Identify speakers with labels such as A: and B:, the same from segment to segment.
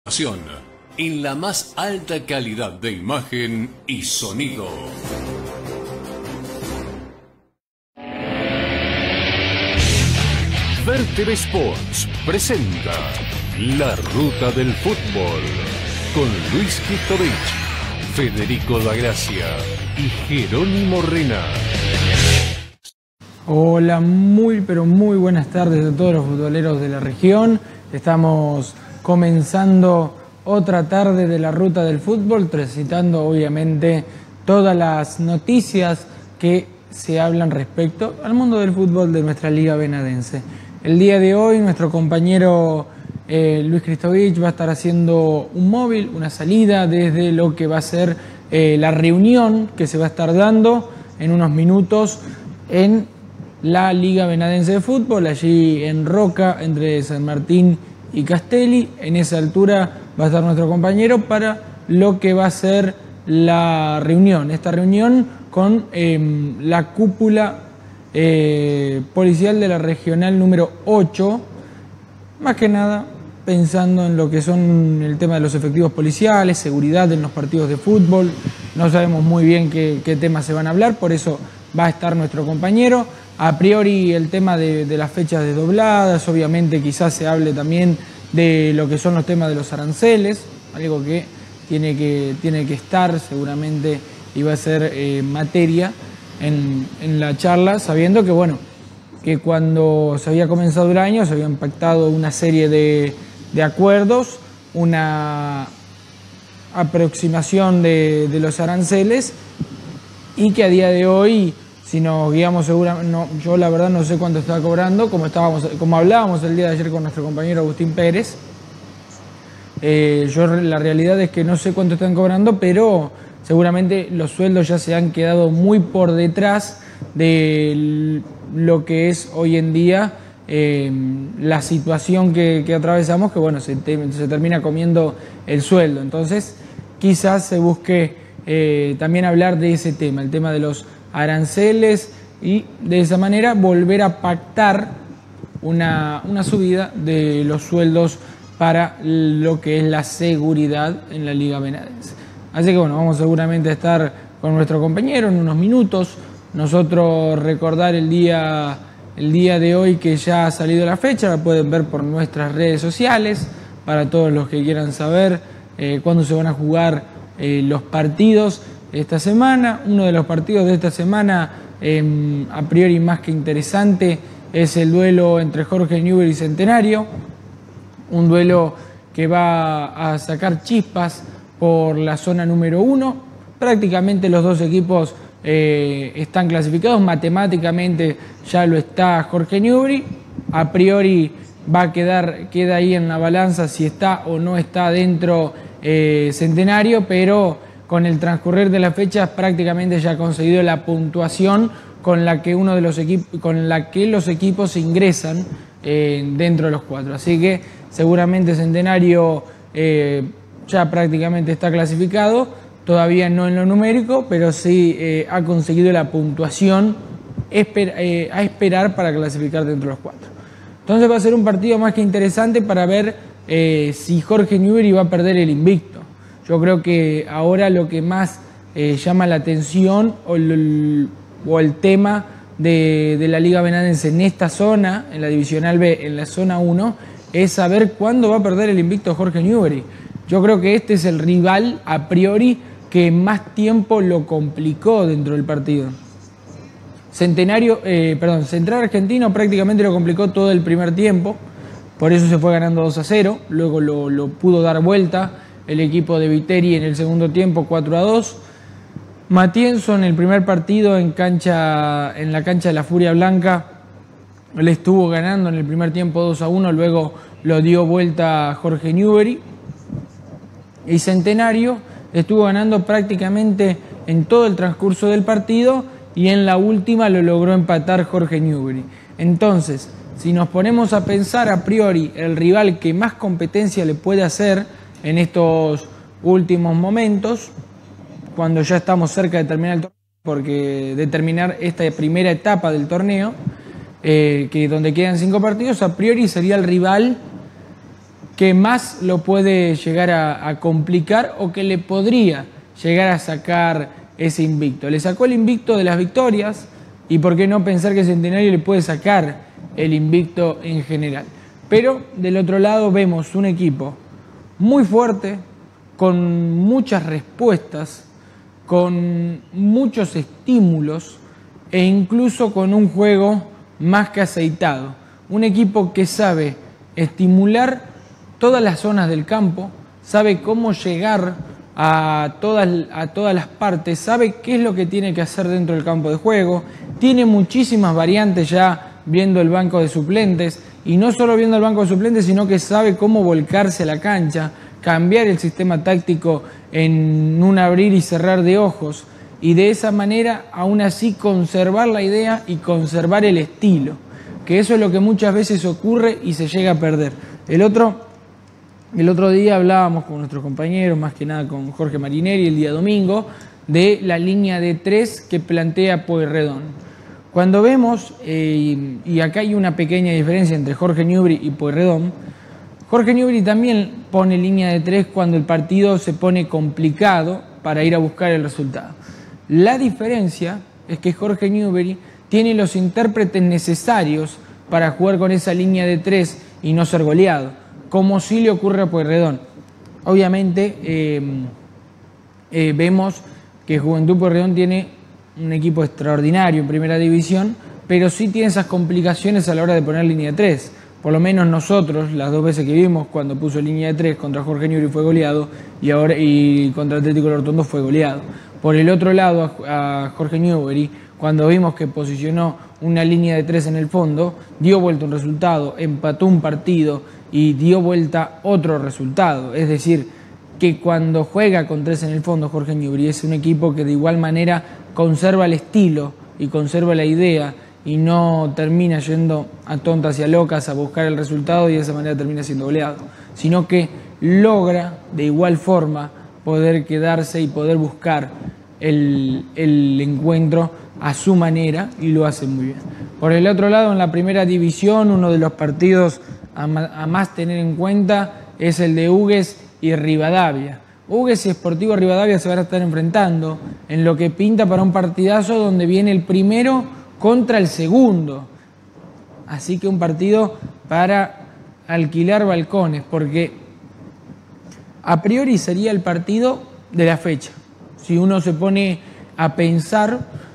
A: En la más alta calidad de imagen y sonido. Vertv Sports presenta La Ruta del Fútbol con Luis Kistovich, Federico da Gracia y Jerónimo Rena.
B: Hola, pero muy buenas tardes a todos los futboleros de la región. Estamos comenzando otra tarde de la Ruta del Fútbol, transitando obviamente todas las noticias que se hablan respecto al mundo del fútbol de nuestra Liga Venadense. El día de hoy nuestro compañero Luis Kistovich va a estar haciendo un móvil, una salida desde lo que va a ser la reunión que se va a estar dando en unos minutos en la Liga Venadense de Fútbol, allí en Roca, entre San Martín y Castelli. En esa altura va a estar nuestro compañero para lo que va a ser la reunión. Esta reunión con la cúpula policial de la regional número 8, más que nada pensando en lo que son el tema de los efectivos policiales, seguridad en los partidos de fútbol. No sabemos muy bien qué temas se van a hablar, por eso va a estar nuestro compañero. A priori el tema de las fechas desdobladas, obviamente quizás se hable también de lo que son los temas de los aranceles, algo que tiene que estar seguramente y va a ser materia en la charla, sabiendo que bueno, que cuando se había comenzado el año se habían pactado una serie de acuerdos, una aproximación de los aranceles y que a día de hoy, si nos guiamos seguramente, yo la verdad no sé cuánto está cobrando, como hablábamos el día de ayer con nuestro compañero Agustín Pérez. La realidad es que no sé cuánto están cobrando, pero seguramente los sueldos ya se han quedado muy por detrás de lo que es hoy en día la situación que atravesamos, que bueno, se termina comiendo el sueldo. Entonces quizás se busque también hablar de ese tema, el tema de los aranceles, y de esa manera volver a pactar una subida de los sueldos para lo que es la seguridad en la Liga Venadense. Así que bueno, vamos seguramente a estar con nuestro compañero en unos minutos. Nosotros recordar el día de hoy que ya ha salido la fecha, la pueden ver por nuestras redes sociales, para todos los que quieran saber cuándo se van a jugar los partidos esta semana. Uno de los partidos de esta semana, a priori más que interesante, es el duelo entre Jorge Newbery y Centenario. Un duelo que va a sacar chispas por la zona número 1. Prácticamente los dos equipos están clasificados. Matemáticamente ya lo está Jorge Newbery. A priori queda ahí en la balanza si está o no está dentro Centenario, pero con el transcurrir de las fechas prácticamente ya ha conseguido la puntuación con la que los equipos ingresan dentro de los 4. Así que seguramente Centenario ya prácticamente está clasificado, todavía no en lo numérico, pero sí ha conseguido la puntuación a esperar para clasificar dentro de los 4. Entonces va a ser un partido más que interesante para ver si Jorge Newbery va a perder el invicto. Yo creo que ahora lo que más llama la atención o el tema de la Liga Venadense en esta zona, en la Divisional B, en la zona 1, es saber cuándo va a perder el invicto Jorge Newbery. Yo creo que este es el rival a priori que más tiempo lo complicó dentro del partido. Central Argentino prácticamente lo complicó todo el primer tiempo, por eso se fue ganando 2-0, luego lo pudo dar vuelta el equipo de Viteri en el segundo tiempo 4-2. Matienzo en el primer partido en la cancha de la Furia Blanca le estuvo ganando en el primer tiempo 2-1, luego lo dio vuelta Jorge Newbery. Y Centenario estuvo ganando prácticamente en todo el transcurso del partido y en la última lo logró empatar Jorge Newbery. Entonces, si nos ponemos a pensar a priori el rival que más competencia le puede hacer en estos últimos momentos, cuando ya estamos cerca de terminar el torneo, porque de terminar esta primera etapa del torneo, donde quedan 5 partidos, a priori sería el rival que más lo puede llegar a complicar o que le podría llegar a sacar ese invicto. Le sacó el invicto de las victorias y por qué no pensar que Centenario le puede sacar el invicto en general. Pero del otro lado vemos un equipo muy fuerte, con muchas respuestas, con muchos estímulos e incluso con un juego más que aceitado. Un equipo que sabe estimular todas las zonas del campo, sabe cómo llegar a todas las partes, sabe qué es lo que tiene que hacer dentro del campo de juego, tiene muchísimas variantes ya viendo el banco de suplentes, y no solo viendo el banco de suplentes, sino que sabe cómo volcarse a la cancha, cambiar el sistema táctico en un abrir y cerrar de ojos, y de esa manera aún así conservar la idea y conservar el estilo, que eso es lo que muchas veces ocurre y se llega a perder. El otro día hablábamos con nuestros compañeros, más que nada con Jorge Marineri el día domingo, de la línea de 3 que plantea Pueyrredón. Cuando vemos, y acá hay una pequeña diferencia entre Jorge Newbery y Pueyrredón, Jorge Newbery también pone línea de 3 cuando el partido se pone complicado para ir a buscar el resultado. La diferencia es que Jorge Newbery tiene los intérpretes necesarios para jugar con esa línea de 3 y no ser goleado, como sí le ocurre a Pueyrredón. Obviamente vemos que Juventud Pueyrredón tiene un equipo extraordinario en primera división, pero sí tiene esas complicaciones a la hora de poner línea de 3. Por lo menos nosotros, las 2 veces que vimos, cuando puso línea de 3 contra Jorge Newbery fue goleado y contra Atlético Lortondo fue goleado. Por el otro lado, a Jorge Newbery, cuando vimos que posicionó una línea de 3 en el fondo, dio vuelta un resultado, empató un partido y dio vuelta otro resultado. Es decir, que cuando juega con 3 en el fondo, Jorge Newbery es un equipo que de igual manera conserva el estilo y conserva la idea y no termina yendo a tontas y a locas a buscar el resultado y de esa manera termina siendo goleado, sino que logra de igual forma poder quedarse y poder buscar el encuentro a su manera y lo hace muy bien. Por el otro lado, en la primera división, uno de los partidos a más tener en cuenta es el de Hugues y Rivadavia. Hugues y Sportivo Rivadavia se van a estar enfrentando en lo que pinta para un partidazo donde viene el primero contra el segundo. Así que un partido para alquilar balcones, porque a priori sería el partido de la fecha. Si uno se pone a pensar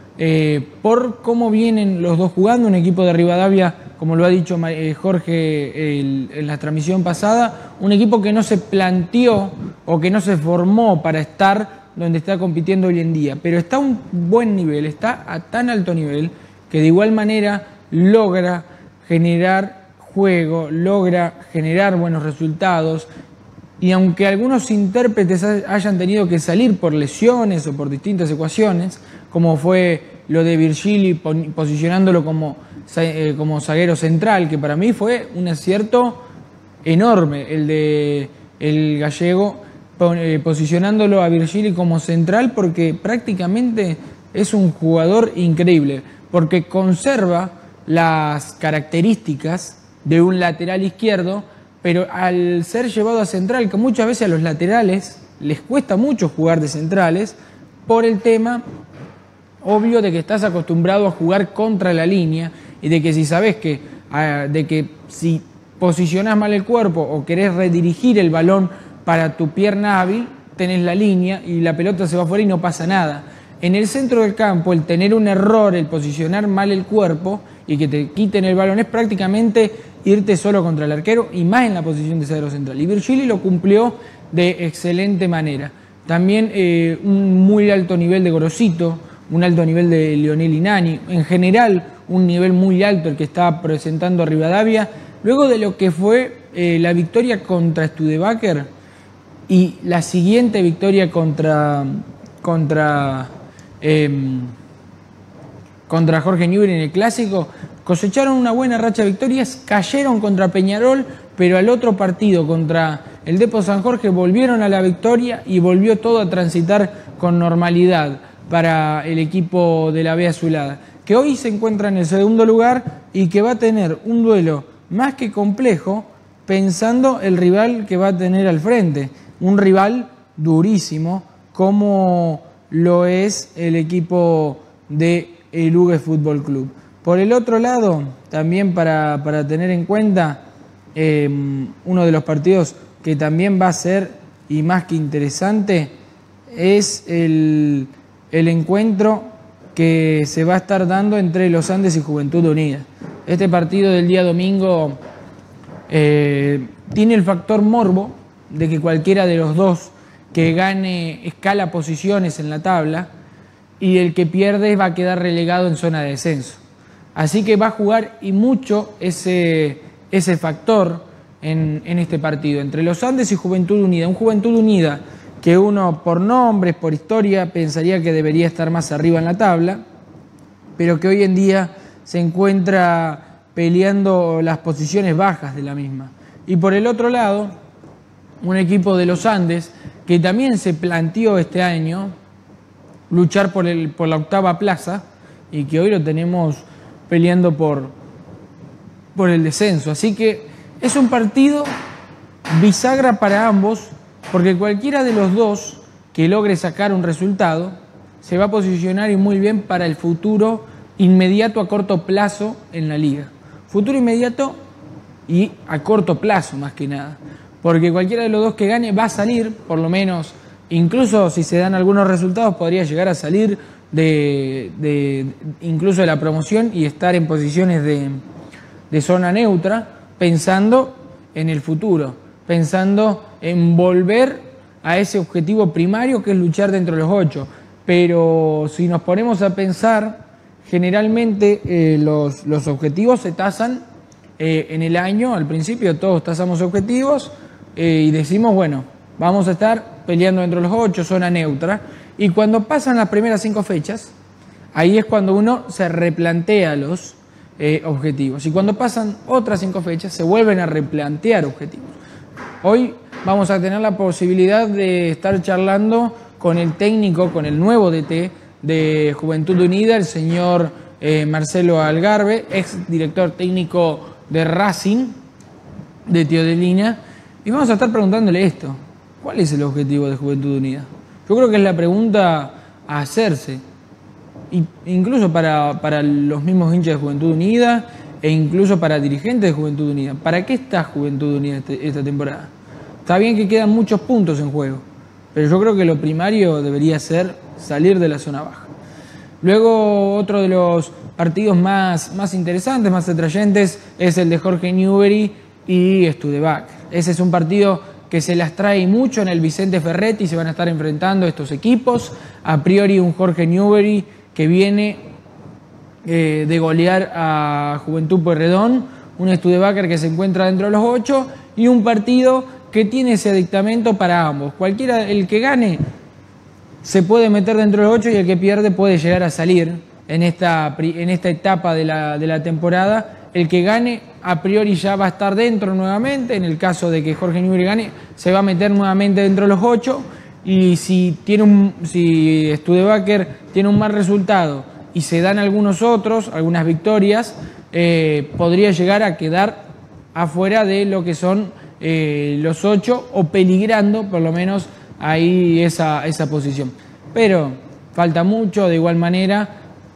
B: por cómo vienen los dos jugando, un equipo de Rivadavia, como lo ha dicho Jorge en la transmisión pasada, un equipo que no se planteó o que no se formó para estar donde está compitiendo hoy en día, pero está a un buen nivel, está a tan alto nivel que de igual manera logra generar juego, logra generar buenos resultados, y aunque algunos intérpretes hayan tenido que salir por lesiones o por distintas ecuaciones, como fue lo de Virgili posicionándolo como zaguero central, que para mí fue un acierto enorme el gallego, posicionándolo a Virgili como central, porque prácticamente es un jugador increíble, porque conserva las características de un lateral izquierdo, pero al ser llevado a central, que muchas veces a los laterales les cuesta mucho jugar de centrales, por el tema obvio de que estás acostumbrado a jugar contra la línea y de que si sabes que si posicionás mal el cuerpo o querés redirigir el balón para tu pierna hábil, tenés la línea y la pelota se va afuera y no pasa nada. En el centro del campo, el tener un error, el posicionar mal el cuerpo y que te quiten el balón es prácticamente irte solo contra el arquero, y más en la posición de zaguero central. Y Virgili lo cumplió de excelente manera. También un muy alto nivel de Gorosito, un alto nivel de Leonel Inani, en general un nivel muy alto el que está presentando a Rivadavia, luego de lo que fue la victoria contra Studebaker y la siguiente victoria contra Jorge Newbery en el Clásico. Cosecharon una buena racha de victorias, cayeron contra Peñarol, pero al otro partido contra el Depo San Jorge volvieron a la victoria y volvió todo a transitar con normalidad para el equipo de la B Azulada, que hoy se encuentra en el segundo lugar y que va a tener un duelo más que complejo pensando el rival que va a tener al frente. Un rival durísimo como lo es el equipo de el Hughes Fútbol Club. Por el otro lado, también para tener en cuenta, uno de los partidos que también va a ser y más que interesante es el encuentro que se va a estar dando entre Los Andes y Juventud Unida. Este partido del día domingo tiene el factor morbo de que cualquiera de los dos que gane escala posiciones en la tabla y el que pierde va a quedar relegado en zona de descenso. Así que va a jugar y mucho ese factor en este partido entre Los Andes y Juventud Unida. Un Juventud Unida que uno por nombres, por historia, pensaría que debería estar más arriba en la tabla, pero que hoy en día se encuentra peleando las posiciones bajas de la misma. Y por el otro lado, un equipo de Los Andes que también se planteó este año luchar por la octava plaza y que hoy lo tenemos peleando por el descenso. Así que es un partido bisagra para ambos, porque cualquiera de los dos que logre sacar un resultado se va a posicionar y muy bien para el futuro inmediato a corto plazo en la liga. Futuro inmediato y a corto plazo más que nada, porque cualquiera de los dos que gane va a salir, por lo menos, incluso si se dan algunos resultados, podría llegar a salir incluso de la promoción y estar en posiciones de zona neutra, pensando en el futuro, pensando en volver a ese objetivo primario que es luchar dentro de los 8. Pero si nos ponemos a pensar, generalmente los objetivos se tasan en el año, al principio todos tasamos objetivos y decimos, bueno, vamos a estar peleando dentro de los 8, zona neutra, y cuando pasan las primeras 5 fechas, ahí es cuando uno se replantea los objetivos, y cuando pasan otras 5 fechas se vuelven a replantear objetivos. Hoy vamos a tener la posibilidad de estar charlando con el técnico, con el nuevo DT de Juventud Unida, el señor Marcelo Algarve, ex director técnico de Racing, de Teodelina, y vamos a estar preguntándole esto: ¿cuál es el objetivo de Juventud Unida? Yo creo que es la pregunta a hacerse, incluso para los mismos hinchas de Juventud Unida e incluso para dirigentes de Juventud Unida. ¿Para qué está Juventud Unida esta temporada? Está bien que quedan muchos puntos en juego, pero yo creo que lo primario debería ser salir de la zona baja. Luego, otro de los partidos más interesantes, más atrayentes, es el de Jorge Newbery y Studebaker. Ese es un partido que se las trae mucho en el Vicente Ferretti, se van a estar enfrentando estos equipos. A priori un Jorge Newbery que viene de golear a Juventud Pueyrredón, un Studebaker que se encuentra dentro de los 8 y un partido que tiene ese adictamento para ambos. Cualquiera, el que gane se puede meter dentro de los 8 y el que pierde puede llegar a salir en esta etapa de la temporada. El que gane a priori ya va a estar dentro nuevamente. En el caso de que Jorge Newbery gane, se va a meter nuevamente dentro de los 8. Y si Studebaker tiene un mal resultado y se dan algunos otros, algunas victorias, podría llegar a quedar afuera de lo que son los 8 o peligrando por lo menos ahí esa posición. Pero falta mucho de igual manera,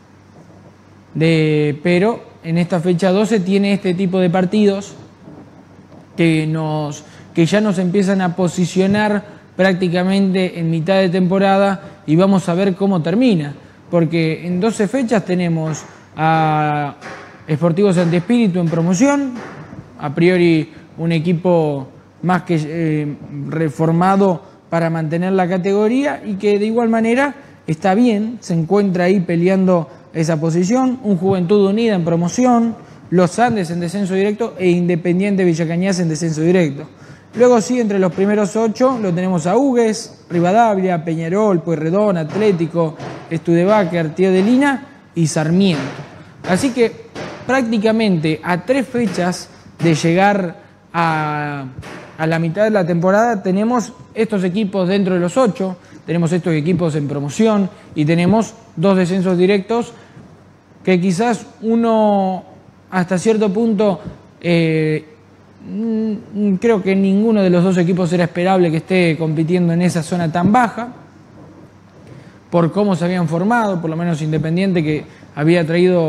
B: pero en esta fecha 12 tiene este tipo de partidos que ya nos empiezan a posicionar prácticamente en mitad de temporada y vamos a ver cómo termina, porque en 12 fechas tenemos a Sportivo Santi Espíritu en promoción, a priori un equipo más que reformado para mantener la categoría y que de igual manera está bien, se encuentra ahí peleando esa posición. Un Juventud Unida en promoción, Los Andes en descenso directo e Independiente Villa Cañas en descenso directo. Luego sí, entre los primeros 8 lo tenemos a Hughes, Rivadavia, Peñarol, Pueyrredón, Atlético, Studebaker, Teodelina y Sarmiento. Así que prácticamente a 3 fechas de llegar a la mitad de la temporada tenemos estos equipos dentro de los 8, tenemos estos equipos en promoción y tenemos 2 descensos directos que quizás uno hasta cierto punto Creo que ninguno de los dos equipos era esperable que esté compitiendo en esa zona tan baja, por cómo se habían formado, por lo menos Independiente, que había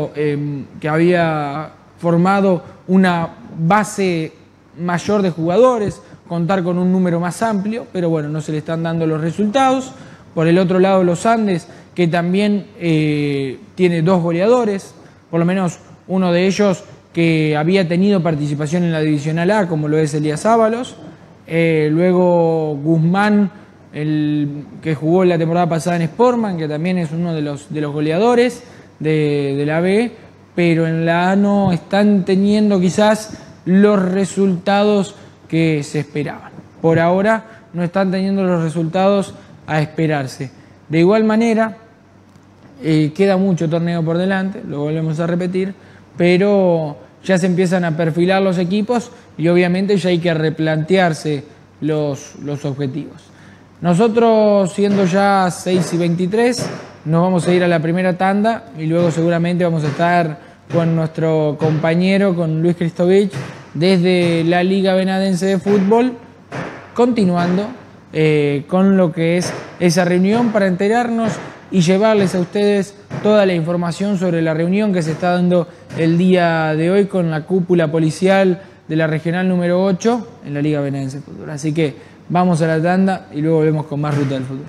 B: formado una base mayor de jugadores, contar con un número más amplio, pero bueno, no se le están dando los resultados. Por el otro lado, los Andes, que también tiene 2 goleadores, por lo menos uno de ellos que había tenido participación en la Divisional A, como lo es Elías Ábalos. Luego Guzmán, el que jugó la temporada pasada en Sportman, que también es uno de los goleadores de la B, pero en la A no están teniendo quizás los resultados que se esperaban. Por ahora no están teniendo los resultados a esperarse. De igual manera, queda mucho torneo por delante, lo volvemos a repetir, pero ya se empiezan a perfilar los equipos y obviamente ya hay que replantearse los objetivos. Nosotros, siendo ya 6:23, nos vamos a ir a la primera tanda y luego seguramente vamos a estar con nuestro compañero, con Luis Cristovich, desde la Liga Venadense de Fútbol, continuando con lo que es esa reunión para enterarnos y llevarles a ustedes toda la información sobre la reunión que se está dando el día de hoy con la cúpula policial de la regional número 8 en la Liga Venadense de Fútbol. Así que vamos a la tanda y luego volvemos con más Ruta del Fútbol.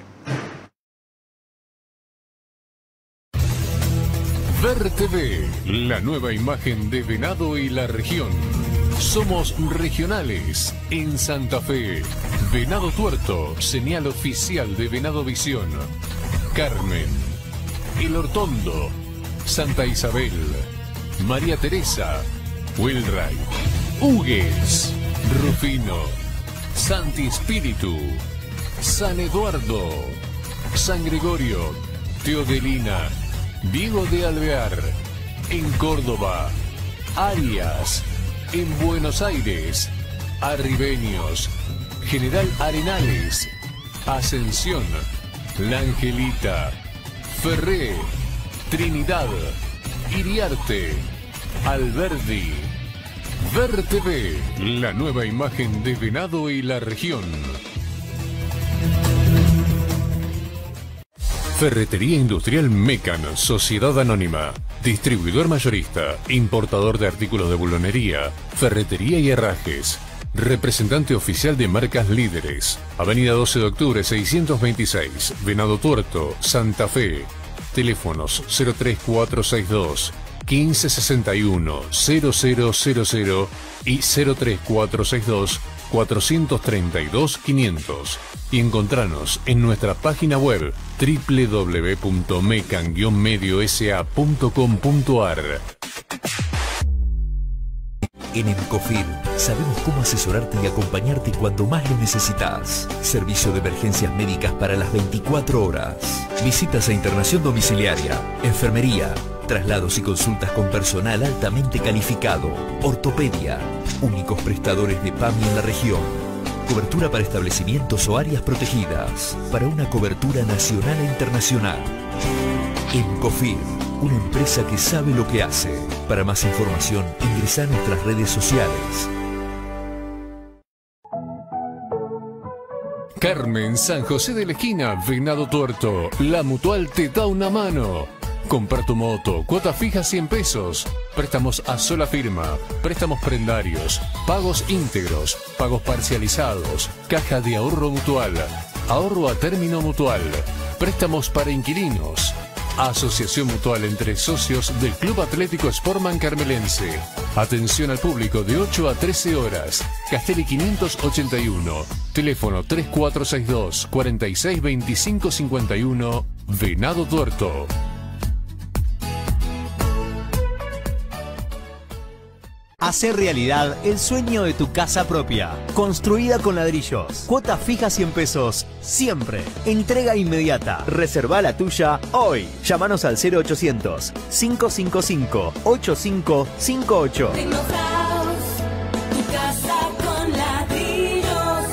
A: Ver TV, la nueva imagen de Venado y la región. Somos regionales en Santa Fe. Venado Tuerto, señal oficial de Venado Visión. Carmen, El Hortondo, Santa Isabel, María Teresa, Wilray, Hugues, Rufino, Santi Espíritu, San Eduardo, San Gregorio, Teodelina, Diego de Alvear, en Córdoba, Arias, en Buenos Aires, Arribeños, General Arenales, Ascensión, La Angelita, Ferré, Trinidad, Iriarte, Alberdi. Ver TV, la nueva imagen de Venado y la región. Ferretería Industrial Mecan, Sociedad Anónima. Distribuidor mayorista, importador de artículos de bulonería, ferretería y herrajes. Representante oficial de marcas líderes. Avenida 12 de octubre 626, Venado Tuerto, Santa Fe. Teléfonos 03462 1561 0000 y 03462 432 500. Y encontranos en nuestra página web www.mecan-mediosa.com.ar.
C: En Encofir sabemos cómo asesorarte y acompañarte cuando más lo necesitas. Servicio de emergencias médicas para las 24 horas. Visitas a internación domiciliaria, enfermería, traslados y consultas con personal altamente calificado, ortopedia, únicos prestadores de PAMI en la región. Cobertura para establecimientos o áreas protegidas, para una cobertura nacional e internacional. Encofir, una empresa que sabe lo que hace. Para más información, ingresa a nuestras redes sociales.
A: Carmen, San José de la Esquina, Venado Tuerto. La Mutual te da una mano. Comprar tu moto, cuota fija 100 pesos. Préstamos a sola firma, préstamos prendarios, pagos íntegros, pagos parcializados, caja de ahorro mutual, ahorro a término mutual, préstamos para inquilinos. Asociación mutual entre socios del Club Atlético Sportman Carmelense. Atención al público de 8 a 13 horas. Castelli 581. Teléfono 3462 462551. Venado Tuerto.
D: Hacer realidad el sueño de tu casa propia. Construida con ladrillos. Cuota fija 100 pesos. Siempre. Entrega inmediata. Reserva la tuya hoy. Llámanos al 0800 555 8558.
E: Tecnohouse, tu casa con ladrillos.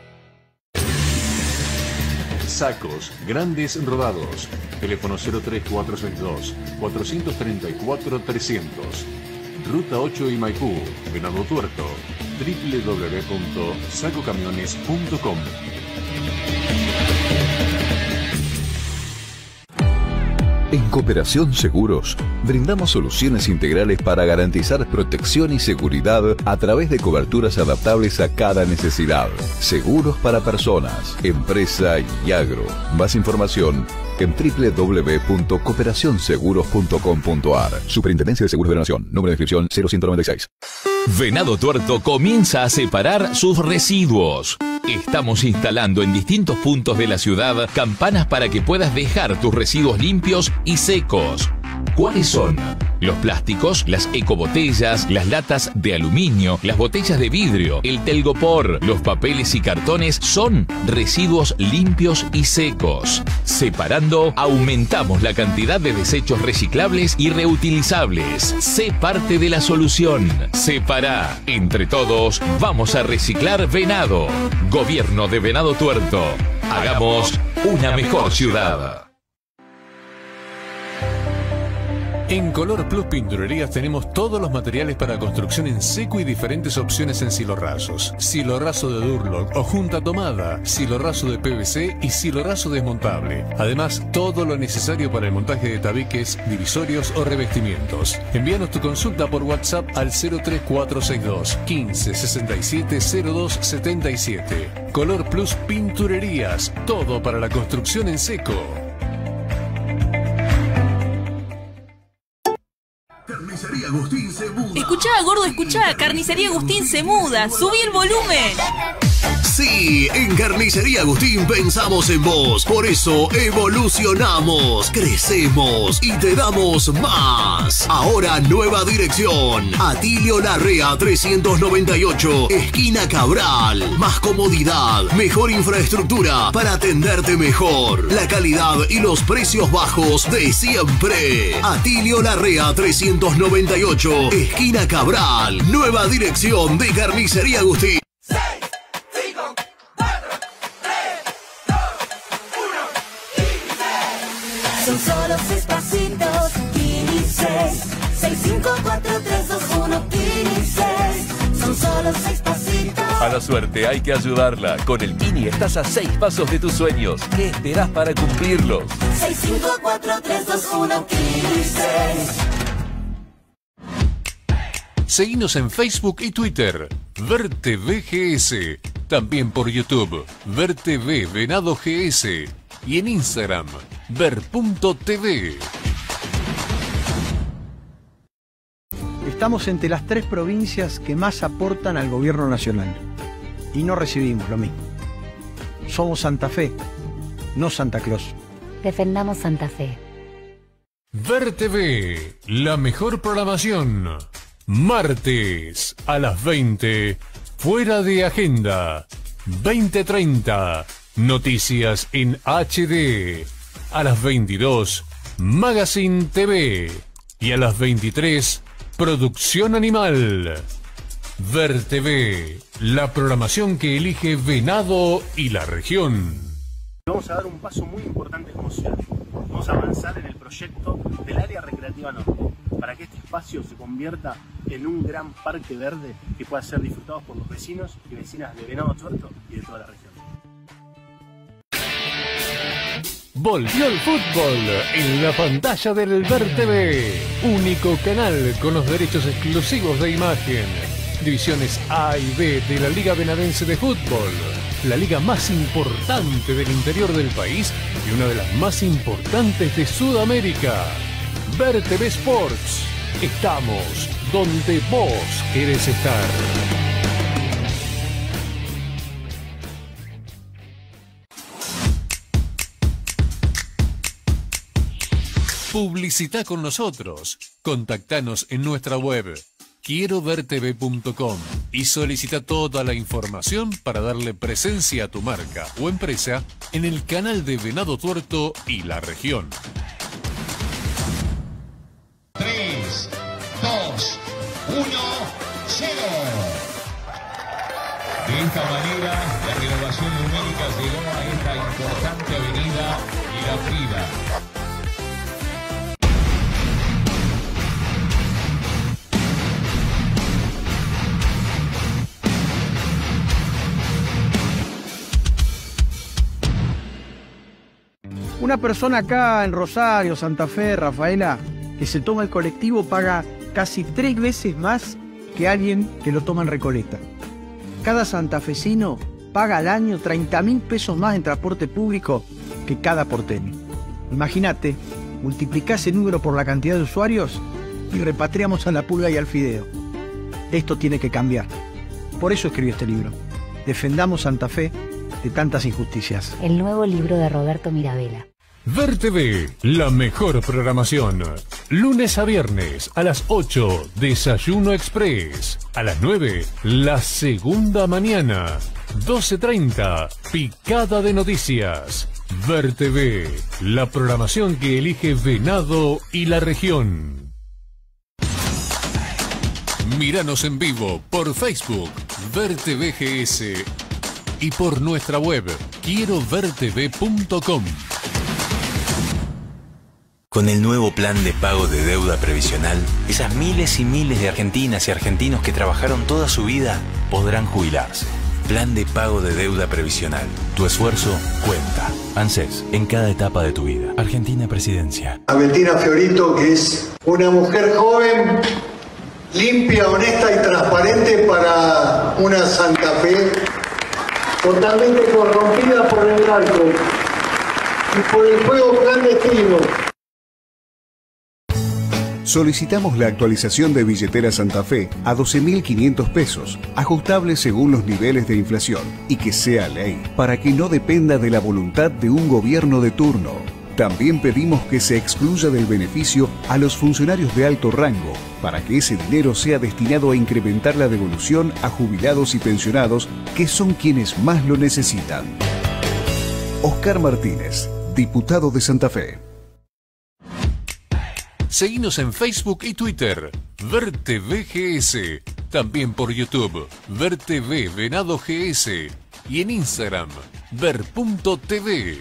A: Sacos, grandes rodados. Teléfono 03462 434 300. Ruta 8 y Maipú, Venado Tuerto. www.sacocamiones.com.
C: En Cooperación Seguros, brindamos soluciones integrales para garantizar protección y seguridad a través de coberturas adaptables a cada necesidad. Seguros para personas, empresa y agro. Más información en www.cooperacionseguros.com.ar. Superintendencia de Seguros de la Nación. Número de inscripción 0196.
F: Venado Tuerto comienza a separar sus residuos. Estamos instalando en distintos puntos de la ciudad campanas para que puedas dejar tus residuos limpios y secos. ¿Cuáles son? Los plásticos, las ecobotellas, las latas de aluminio, las botellas de vidrio, el telgopor, los papeles y cartones son residuos limpios y secos. Separando, aumentamos la cantidad de desechos reciclables y reutilizables. Sé parte de la solución. Separá. Entre todos, vamos a reciclar Venado. Gobierno de Venado Tuerto. Hagamos una mejor ciudad.
A: En Color Plus Pinturerías tenemos todos los materiales para construcción en seco y diferentes opciones en silorrazos. Silorrazo de Durlock o junta tomada, silorrazo de PVC y silorrazo desmontable. Además, todo lo necesario para el montaje de tabiques, divisorios o revestimientos. Envíanos tu consulta por WhatsApp al 03462 15 67 02 77. Color Plus Pinturerías, todo para la construcción en seco.
G: Carnicería Agustín se muda.
H: Escuchá, gordo, escuchá. Carnicería Agustín se muda. Subí el volumen.
G: Sí, en Carnicería Agustín pensamos en vos. Por eso evolucionamos, crecemos y te damos más. Ahora nueva dirección. Atilio Larrea 398, esquina Cabral. Más comodidad, mejor infraestructura para atenderte mejor. La calidad y los precios bajos de siempre. Atilio Larrea 398, esquina Cabral. Nueva dirección de Carnicería Agustín.
E: Son solo 6 pasitos, Kini 6. 6, 5, 4, 3, 2, 1, Kini 6. Son solo 6 pasitos.
F: A la suerte hay que ayudarla. Con el Kini estás a 6 pasos de tus sueños. ¿Qué esperás para cumplirlos?
E: 6, 5, 4, 3, 2, 1, Kini 6.
A: Seguinos en Facebook y Twitter, VerTVGS. También por YouTube, VerTV Venado GS. Y en Instagram, ver.tv.
I: Estamos entre las 3 provincias que más aportan al gobierno nacional. Y no recibimos lo mismo. Somos Santa Fe, no Santa Claus.
J: Defendamos Santa Fe.
A: VerTV, la mejor programación. Martes a las 20, fuera de agenda. 20:30, noticias en HD. A las 22, Magazine TV. Y a las 23, Producción Animal. VerTV, la programación que elige Venado y la región.
K: Vamos a dar un paso muy importante como ciudad. Vamos a avanzar en el proyecto del área recreativa norte, para que este espacio se convierta en un gran parque verde que pueda ser disfrutado por los vecinos y vecinas de Venado Tuerto y de toda la región.
A: Volvió el fútbol en la pantalla del VerTV, único canal con los derechos exclusivos de imagen. Divisiones A y B de la Liga Venadense de Fútbol, la liga más importante del interior del país y una de las más importantes de Sudamérica. VerTV Sports, estamos donde vos querés estar. Publicita con nosotros. Contactanos en nuestra web quierovertv.com y solicita toda la información para darle presencia a tu marca o empresa en el canal de Venado Tuerto y la región.
L: 3, 2, 1, 0. De esta manera, la renovación numérica llegó a esta importante avenida La Prida.
I: Una persona acá en Rosario, Santa Fe, Rafaela, que se toma el colectivo paga casi 3 veces más que alguien que lo toma en Recoleta. Cada santafesino paga al año 30.000 pesos más en transporte público que cada porteño. Imagínate, multiplicá ese número por la cantidad de usuarios y repatriamos a la pulga y al fideo. Esto tiene que cambiar. Por eso escribí este libro. Defendamos Santa Fe de tantas injusticias.
J: El nuevo libro de Roberto Mirabella.
A: Ver TV, la mejor programación. Lunes a viernes a las 8, Desayuno Express. A las 9, La Segunda Mañana. 12:30, Picada de Noticias. Ver TV, la programación que elige Venado y la región. Míranos en vivo por Facebook, Ver TV GS, y por nuestra web, quierovertv.com.
M: Con el nuevo plan de pago de deuda previsional, esas miles y miles de argentinas y argentinos que trabajaron toda su vida podrán jubilarse. Plan de pago de deuda previsional. Tu esfuerzo cuenta. ANSES, en cada etapa de tu vida. Argentina Presidencia.
N: A Bettina Fiorito, que es una mujer joven, limpia, honesta y transparente para una Santa Fe totalmente corrompida por el narco y por el juego clandestino.
O: Solicitamos la actualización de billetera Santa Fe a 12.500 pesos, ajustable según los niveles de inflación, y que sea ley, para que no dependa de la voluntad de un gobierno de turno. También pedimos que se excluya del beneficio a los funcionarios de alto rango, para que ese dinero sea destinado a incrementar la devolución a jubilados y pensionados, que son quienes más lo necesitan. Oscar Martínez, diputado de Santa Fe.
A: Seguinos en Facebook y Twitter, Ver TV GS, también por YouTube, Ver TV Venado GS, y en Instagram, ver.tv.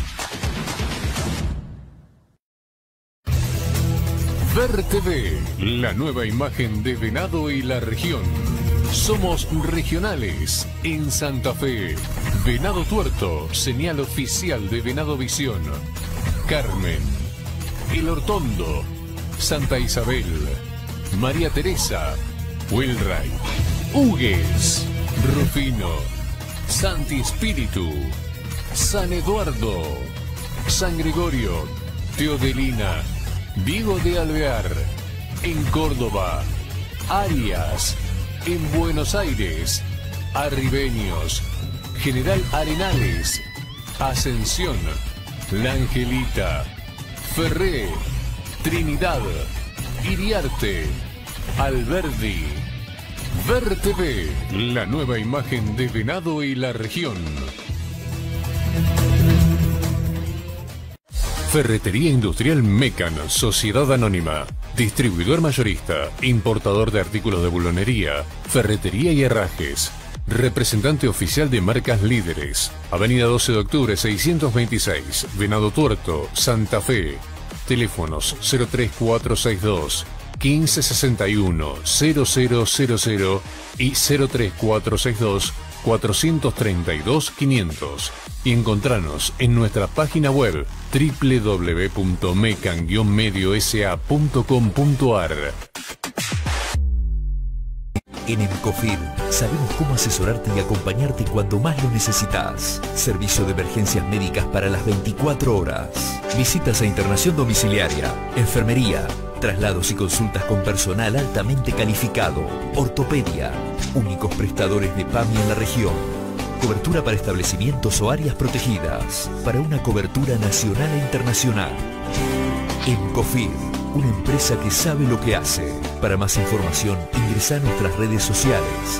A: Ver TV, la nueva imagen de Venado y la región. Somos regionales en Santa Fe. Venado Tuerto, señal oficial de Venado Visión. Carmen, El Hortondo, Santa Isabel, María Teresa, Wilray, Hugues, Rufino, Santi Espíritu, San Eduardo, San Gregorio, Teodelina, Diego de Alvear, en Córdoba, Arias, en Buenos Aires, Arribeños, General Arenales, Ascensión, La Angelita, Ferré, Trinidad, Iriarte, Alberdi. Ver TV, la nueva imagen de Venado y la región. Ferretería Industrial Mecan, Sociedad Anónima. Distribuidor mayorista, importador de artículos de bulonería, ferretería y herrajes. Representante oficial de marcas líderes. Avenida 12 de octubre 626, Venado Tuerto, Santa Fe. Teléfonos 03462 1561 0000 y 03462 432 500. Y encontranos en nuestra página web www.mecan-mediosa.com.ar.
C: En Emcofir sabemos cómo asesorarte y acompañarte cuando más lo necesitas. Servicio de emergencias médicas para las 24 horas. Visitas a internación domiciliaria, enfermería, traslados y consultas con personal altamente calificado, ortopedia, únicos prestadores de PAMI en la región. Cobertura para establecimientos o áreas protegidas, para una cobertura nacional e internacional. Emcofir, una empresa que sabe lo que hace. Para más información, ingresa a nuestras redes sociales.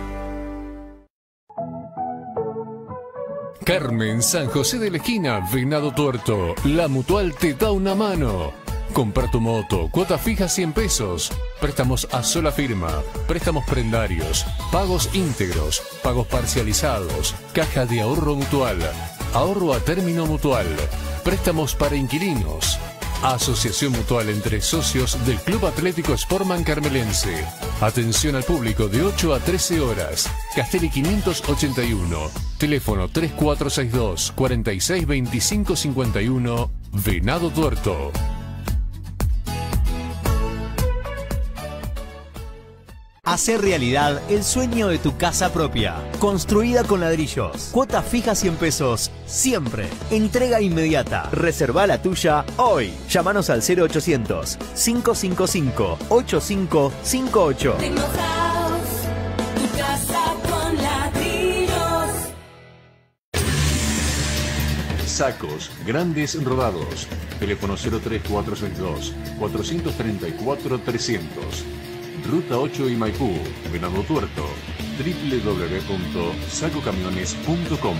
A: Carmen, San José de la Esquina, Venado Tuerto. La Mutual te da una mano. Comprar tu moto, cuota fija 100 pesos. Préstamos a sola firma, préstamos prendarios, pagos íntegros, pagos parcializados, caja de ahorro mutual, ahorro a término mutual, préstamos para inquilinos. Asociación mutual entre socios del Club Atlético Sportman Carmelense. Atención al público de 8 a 13 horas. Castelli 581. Teléfono 3462 462551. Venado Tuerto.
D: Hacer realidad el sueño de tu casa propia. Construida con ladrillos. Cuota fija 100 pesos. Siempre. Entrega inmediata. Reserva la tuya hoy. Llámanos al 0800 555 8558.
E: Tecnohouse, tu casa con ladrillos.
A: Sacos, grandes rodados. Teléfono 03462 434 300. Ruta 8 y Maipú, Venado Tuerto. www.sacocamiones.com.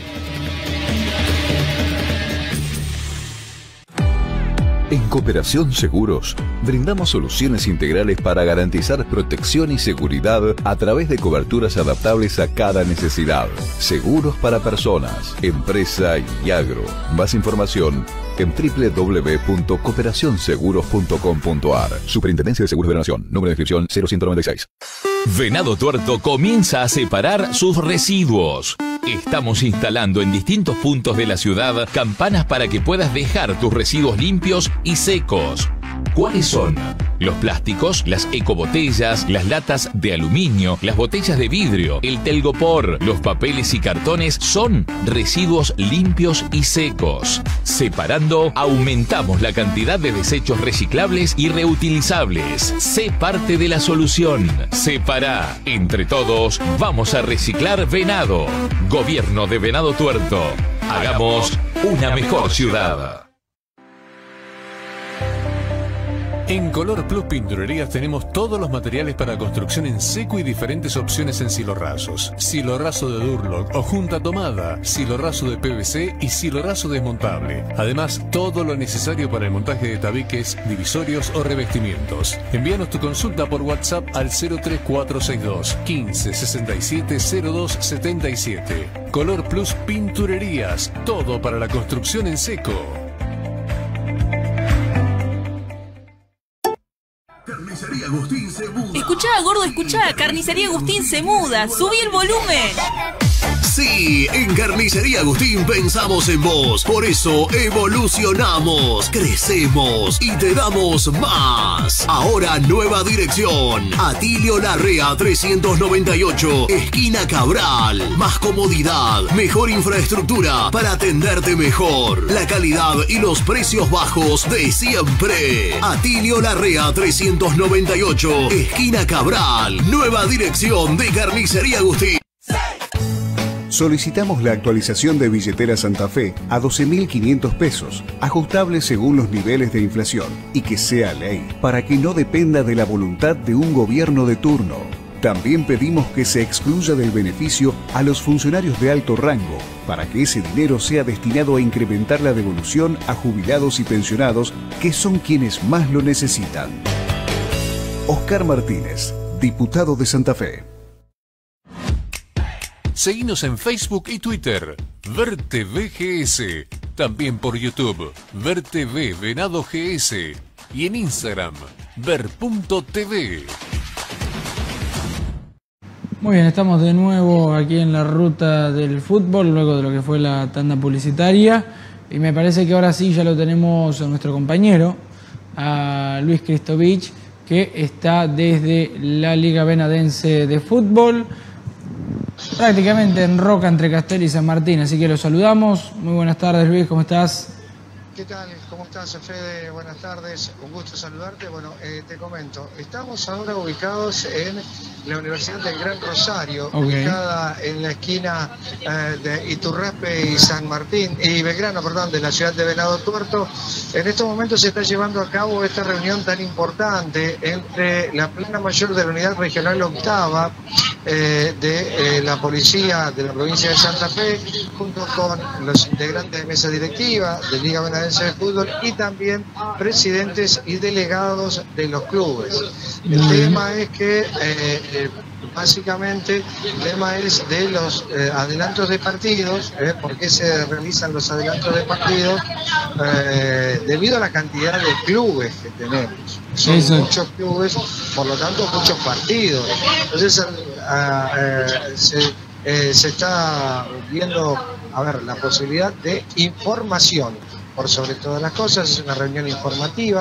P: En Cooperación Seguros, brindamos soluciones integrales para garantizar protección y seguridad a través de coberturas adaptables a cada necesidad. Seguros para personas, empresa y agro. Más información en www.cooperacionseguros.com.ar. Superintendencia de Seguros de la Nación. Número de inscripción 0196.
F: Venado Tuerto comienza a separar sus residuos. Estamos instalando en distintos puntos de la ciudad campanas para que puedas dejar tus residuos limpios y secos. ¿Cuáles son? Los plásticos, las ecobotellas, las latas de aluminio, las botellas de vidrio, el telgopor, los papeles y cartones son residuos limpios y secos. Separando, aumentamos la cantidad de desechos reciclables y reutilizables. Sé parte de la solución. Separá. Entre todos, vamos a reciclar Venado. Gobierno de Venado Tuerto. Hagamos una mejor ciudad.
A: En Color Plus Pinturerías tenemos todos los materiales para construcción en seco y diferentes opciones en silorrazos. Silorrazo de Durlock o junta tomada, silorrazo de PVC y silorrazo desmontable. Además, todo lo necesario para el montaje de tabiques, divisorios o revestimientos. Envíanos tu consulta por WhatsApp al 03462 15 67 02 77. Color Plus Pinturerías, todo para la construcción en seco.
G: Carnicería Agustín se muda.
H: Escuchá, gordo, escuchá. Carnicería Agustín se muda. Subí el volumen.
G: Sí, en Carnicería Agustín pensamos en vos. Por eso evolucionamos, crecemos y te damos más. Ahora nueva dirección. Atilio Larrea 398, esquina Cabral. Más comodidad, mejor infraestructura para atenderte mejor. La calidad y los precios bajos de siempre. Atilio Larrea 398, esquina Cabral. Nueva dirección de Carnicería Agustín.
O: Solicitamos la actualización de billetera Santa Fe a 12.500 pesos, ajustable según los niveles de inflación, y que sea ley, para que no dependa de la voluntad de un gobierno de turno. También pedimos que se excluya del beneficio a los funcionarios de alto rango, para que ese dinero sea destinado a incrementar la devolución a jubilados y pensionados, que son quienes más lo necesitan. Oscar Martínez, diputado de Santa Fe.
A: Seguinos en Facebook y Twitter, VerTVGS, también por YouTube, VerTV Venado GS, y en Instagram, ver.tv.
B: Muy bien, estamos de nuevo aquí en la ruta del fútbol, luego de lo que fue la tanda publicitaria, y me parece que ahora sí ya lo tenemos a nuestro compañero, a Luis Cristovich, que está desde la Liga Venadense de Fútbol, prácticamente en Roca entre Castelli y San Martín, así que los saludamos. Muy buenas tardes, Luis, ¿cómo estás?
Q: ¿Qué tal? ¿Cómo estás, Fede? Buenas tardes, un gusto saludarte. Bueno, te comento, estamos ahora ubicados en la Universidad del Gran Rosario, ubicada en la esquina de Iturraspe y San Martín, y Belgrano, perdón, de la ciudad de Venado Tuerto. En estos momentos se está llevando a cabo esta reunión tan importante entre la plana mayor de la Unidad Regional Octava de la Policía de la provincia de Santa Fe, junto con los integrantes de mesa directiva de Liga Venadense de Fútbol y también presidentes y delegados de los clubes. El tema es que básicamente el tema es de los adelantos de partidos. ¿Por qué se realizan los adelantos de partidos? Debido a la cantidad de clubes que tenemos. Son muchos clubes, por lo tanto muchos partidos. Entonces se está viendo, a ver, la posibilidad de información. Por sobre todas las cosas, es una reunión informativa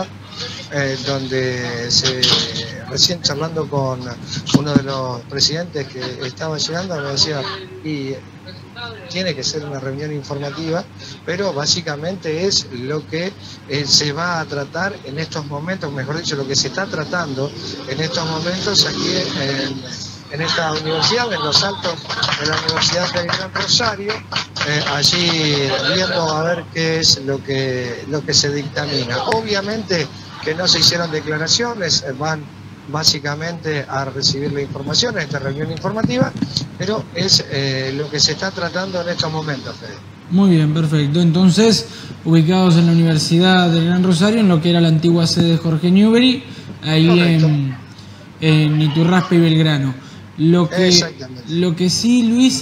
Q: donde recién charlando con uno de los presidentes que estaba llegando, me decía, y tiene que ser una reunión informativa, pero básicamente es lo que se va a tratar en estos momentos, mejor dicho, lo que se está tratando en estos momentos aquí en esta universidad, en los altos de la Universidad del Gran Rosario, allí viendo a ver qué es lo que se dictamina. Obviamente que no se hicieron declaraciones, van básicamente a recibir la información en esta reunión informativa, pero es lo que se está tratando en estos momentos, Fede.
B: Muy bien, perfecto. Entonces, ubicados en la Universidad del Gran Rosario, en lo que era la antigua sede de Jorge Newbery, ahí en Iturraspe y Belgrano. Lo que sí, Luis,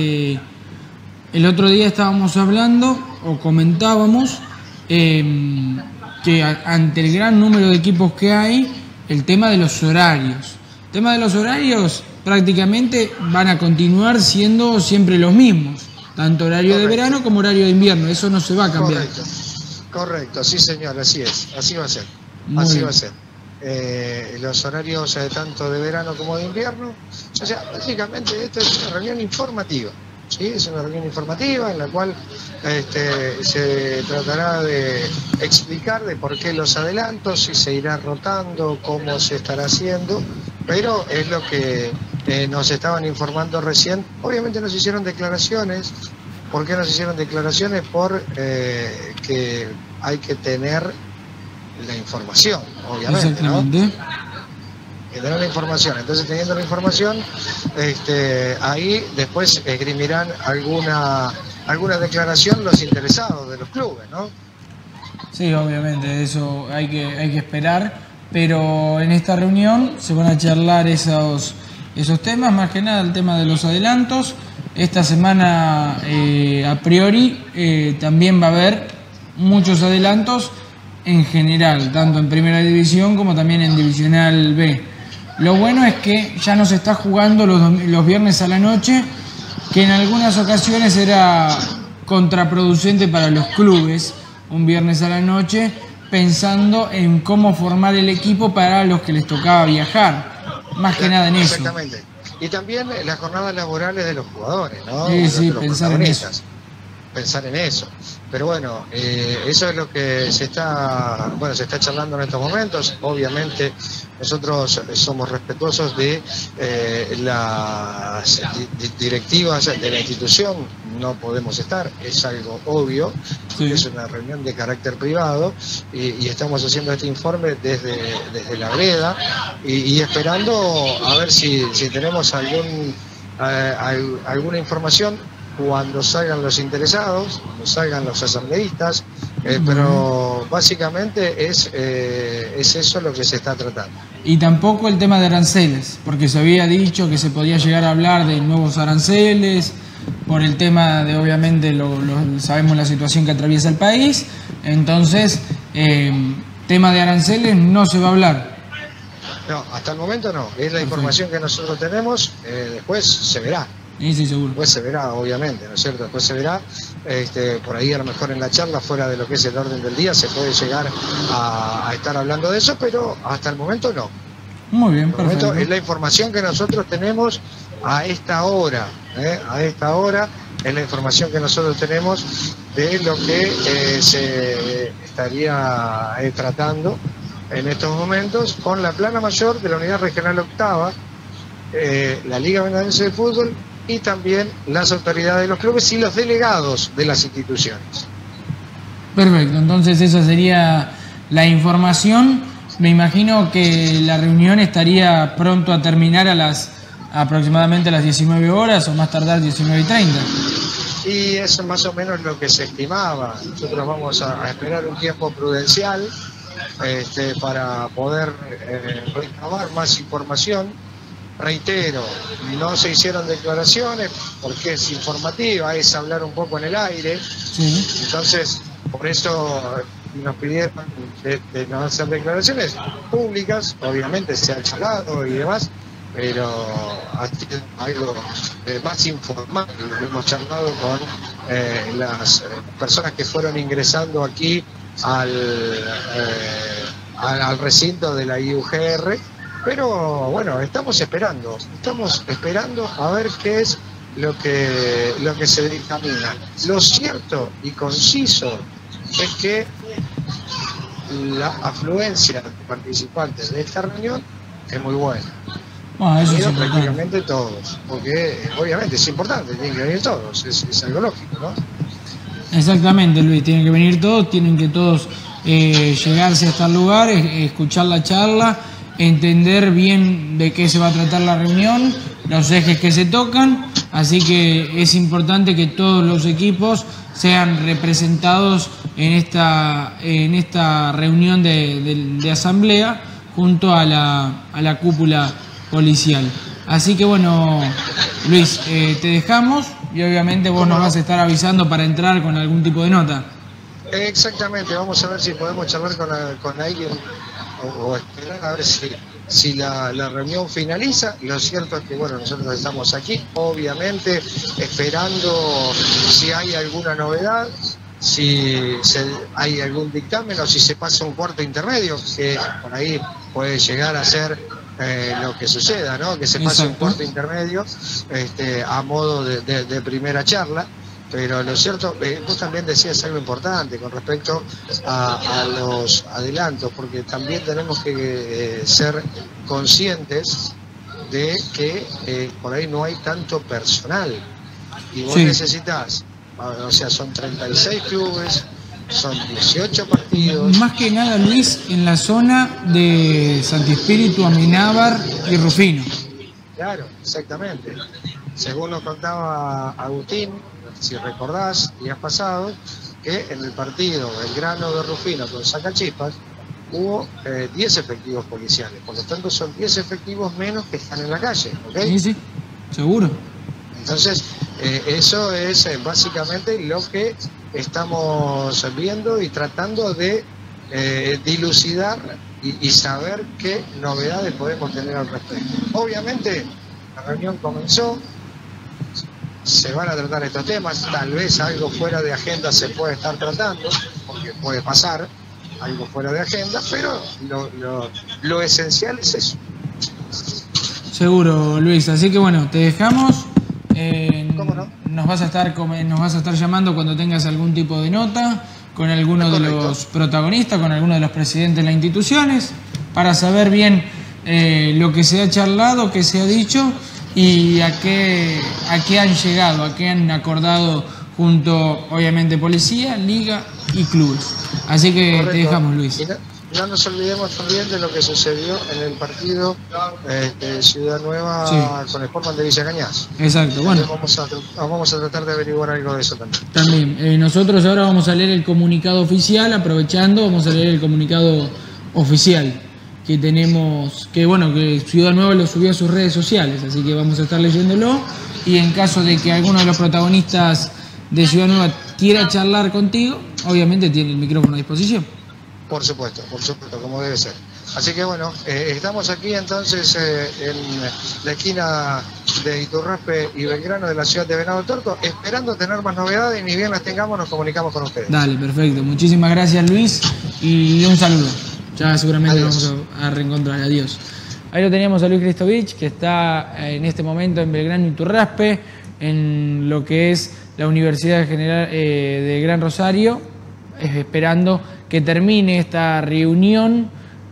B: el otro día estábamos hablando o comentábamos que ante el gran número de equipos que hay, el tema de los horarios. El tema de los horarios prácticamente van a continuar siendo siempre los mismos, tanto horario de verano como horario de invierno, eso no se va a cambiar.
Q: Correcto, sí señor, así es, así va a ser, va a ser. Los horarios tanto de verano como de invierno, o sea, básicamente esto es una reunión informativa. Sí, es una reunión informativa en la cual se tratará de explicar de por qué los adelantos, si se irá rotando, cómo se estará haciendo, pero es lo que nos estaban informando recién. Obviamente nos hicieron declaraciones. ¿Por qué nos hicieron declaraciones? Por que hay que tener la información, obviamente. Exactamente. ¿No? Tener la información. Entonces, teniendo la información, ahí después esgrimirán alguna declaración los interesados de los clubes, ¿no?
B: Sí, obviamente, eso hay que esperar, pero en esta reunión se van a charlar esos temas, más que nada el tema de los adelantos. Esta semana, a priori, también va a haber muchos adelantos en general, tanto en Primera División como también en Divisional B. Lo bueno es que ya no se está jugando los viernes a la noche, que en algunas ocasiones era contraproducente para los clubes, un viernes a la noche, pensando en cómo formar el equipo para los que les tocaba viajar, más que nada en eso.
Q: Exactamente. Y también las jornadas laborales de los jugadores, ¿no?
B: Sí, pensar en eso.
Q: Pensar en eso. Pero bueno, eso es lo que se está charlando en estos momentos. Obviamente nosotros somos respetuosos de las directivas de la institución, no podemos estar, es algo obvio, sí. Es una reunión de carácter privado y estamos haciendo este informe desde la vereda y esperando a ver si tenemos alguna información cuando salgan los interesados, cuando salgan los asambleístas, pero básicamente es eso lo que se está tratando.
B: Y tampoco el tema de aranceles, porque se había dicho que se podía llegar a hablar de nuevos aranceles, por el tema de, obviamente, sabemos la situación que atraviesa el país, entonces, tema de aranceles no se va a hablar.
Q: No, hasta el momento no, es la información que nosotros tenemos, después se verá.
B: Sí, seguro.
Q: Después se verá, obviamente, ¿no es cierto? Después se verá, por ahí a lo mejor en la charla, fuera de lo que es el orden del día, se puede llegar a estar hablando de eso, pero hasta el momento no.
B: Muy bien,
Q: perfecto. Es la información que nosotros tenemos a esta hora, es la información que nosotros tenemos de lo que se estaría tratando en estos momentos con la plana mayor de la Unidad Regional Octava, la Liga Bonaerense de Fútbol y también las autoridades de los clubes y los delegados de las instituciones.
B: Perfecto, entonces esa sería la información. Me imagino que la reunión estaría pronto a terminar aproximadamente a las 19 horas o más tardar 19:30.
Q: Y eso es más o menos lo que se estimaba. Nosotros vamos a esperar un tiempo prudencial para poder recabar más información. reitero, no se hicieron declaraciones porque es informativa, es hablar un poco en el aire.
B: Sí.
Q: Entonces, por eso nos pidieron de no hacer declaraciones públicas, obviamente se ha charlado y demás, pero algo más informal. Hemos charlado con las personas que fueron ingresando aquí al recinto de la IUGR, pero bueno, estamos esperando a ver qué es lo que se dictamina. Lo cierto y conciso es que la afluencia de participantes de esta reunión es muy buena.
B: Bueno, eso es
Q: prácticamente todos, porque obviamente es importante, tienen que venir todos, es algo lógico, ¿no?
B: Exactamente, Luis, tienen que venir todos, tienen que todos llegarse hasta el lugar, escuchar la charla, entender bien de qué se va a tratar la reunión, los ejes que se tocan, así que es importante que todos los equipos sean representados en esta reunión de asamblea junto a la cúpula policial. Así que bueno, Luis, te dejamos y obviamente vos nos vas a estar avisando para entrar con algún tipo de nota.
Q: Exactamente, vamos a ver si podemos charlar con alguien o esperar a ver si la reunión finaliza. Lo cierto es que bueno, nosotros estamos aquí, obviamente, esperando si hay alguna novedad, si hay algún dictamen o si se pasa un cuarto intermedio, que por ahí puede llegar a ser lo que suceda, ¿no? Que se pase un cuarto intermedio a modo de primera charla. Pero lo cierto, vos también decías algo importante con respecto a los adelantos, porque también tenemos que ser conscientes de que por ahí no hay tanto personal y vos necesitas, o sea, son 36 clubes, son 18 partidos.
B: Más que nada, Luis, en la zona de Santi Espíritu, Amenábar y Rufino.
Q: Claro, exactamente. Según nos contaba Agustín, si recordás días pasados, que en el partido Belgrano de Rufino con Sacachispas hubo 10 efectivos policiales, por lo tanto son 10 efectivos menos que están en la calle, ¿ok?
B: Sí, seguro.
Q: Entonces, eso es básicamente lo que estamos viendo y tratando de dilucidar y saber qué novedades podemos tener al respecto. Obviamente, la reunión comenzó, se van a tratar estos temas, tal vez algo fuera de agenda se puede estar tratando, porque puede pasar algo fuera de agenda, pero lo esencial es eso.
B: Seguro, Luis, así que bueno, te dejamos.
Q: ¿Cómo no?
B: Nos vas a estar llamando cuando tengas algún tipo de nota con alguno de los protagonistas, con alguno de los presidentes de las instituciones, para saber bien lo que se ha charlado, qué se ha dicho y a qué han llegado, a qué han acordado junto, obviamente, policía, liga y clubes. Así que
Q: Correcto.
B: te dejamos, Luis.
Q: Y no nos olvidemos también de lo que sucedió en el partido de Ciudad Nueva con el Sportman de Villa Cañas.
B: Exacto, bueno.
Q: Vamos a tratar de averiguar algo de eso también.
B: También, nosotros ahora vamos a leer el comunicado oficial, aprovechando, vamos a leer el comunicado oficial que tenemos, que bueno, que Ciudad Nueva lo subió a sus redes sociales, así que vamos a estar leyéndolo, y en caso de que alguno de los protagonistas de Ciudad Nueva quiera charlar contigo, obviamente tiene el micrófono a disposición.
Q: Por supuesto, como debe ser. Así que bueno, estamos aquí entonces en la esquina de Iturraspe y Belgrano de la ciudad de Venado Tuerto, esperando tener más novedades, y ni bien las tengamos nos comunicamos con ustedes.
B: Dale, perfecto. Muchísimas gracias, Luis, y un saludo. Ya seguramente nos vamos a reencontrar. Adiós. Ahí lo teníamos a Luis Cristovich, que está en este momento en Belgrano y Iturraspe, en lo que es la Universidad General de Gran Rosario, esperando que termine esta reunión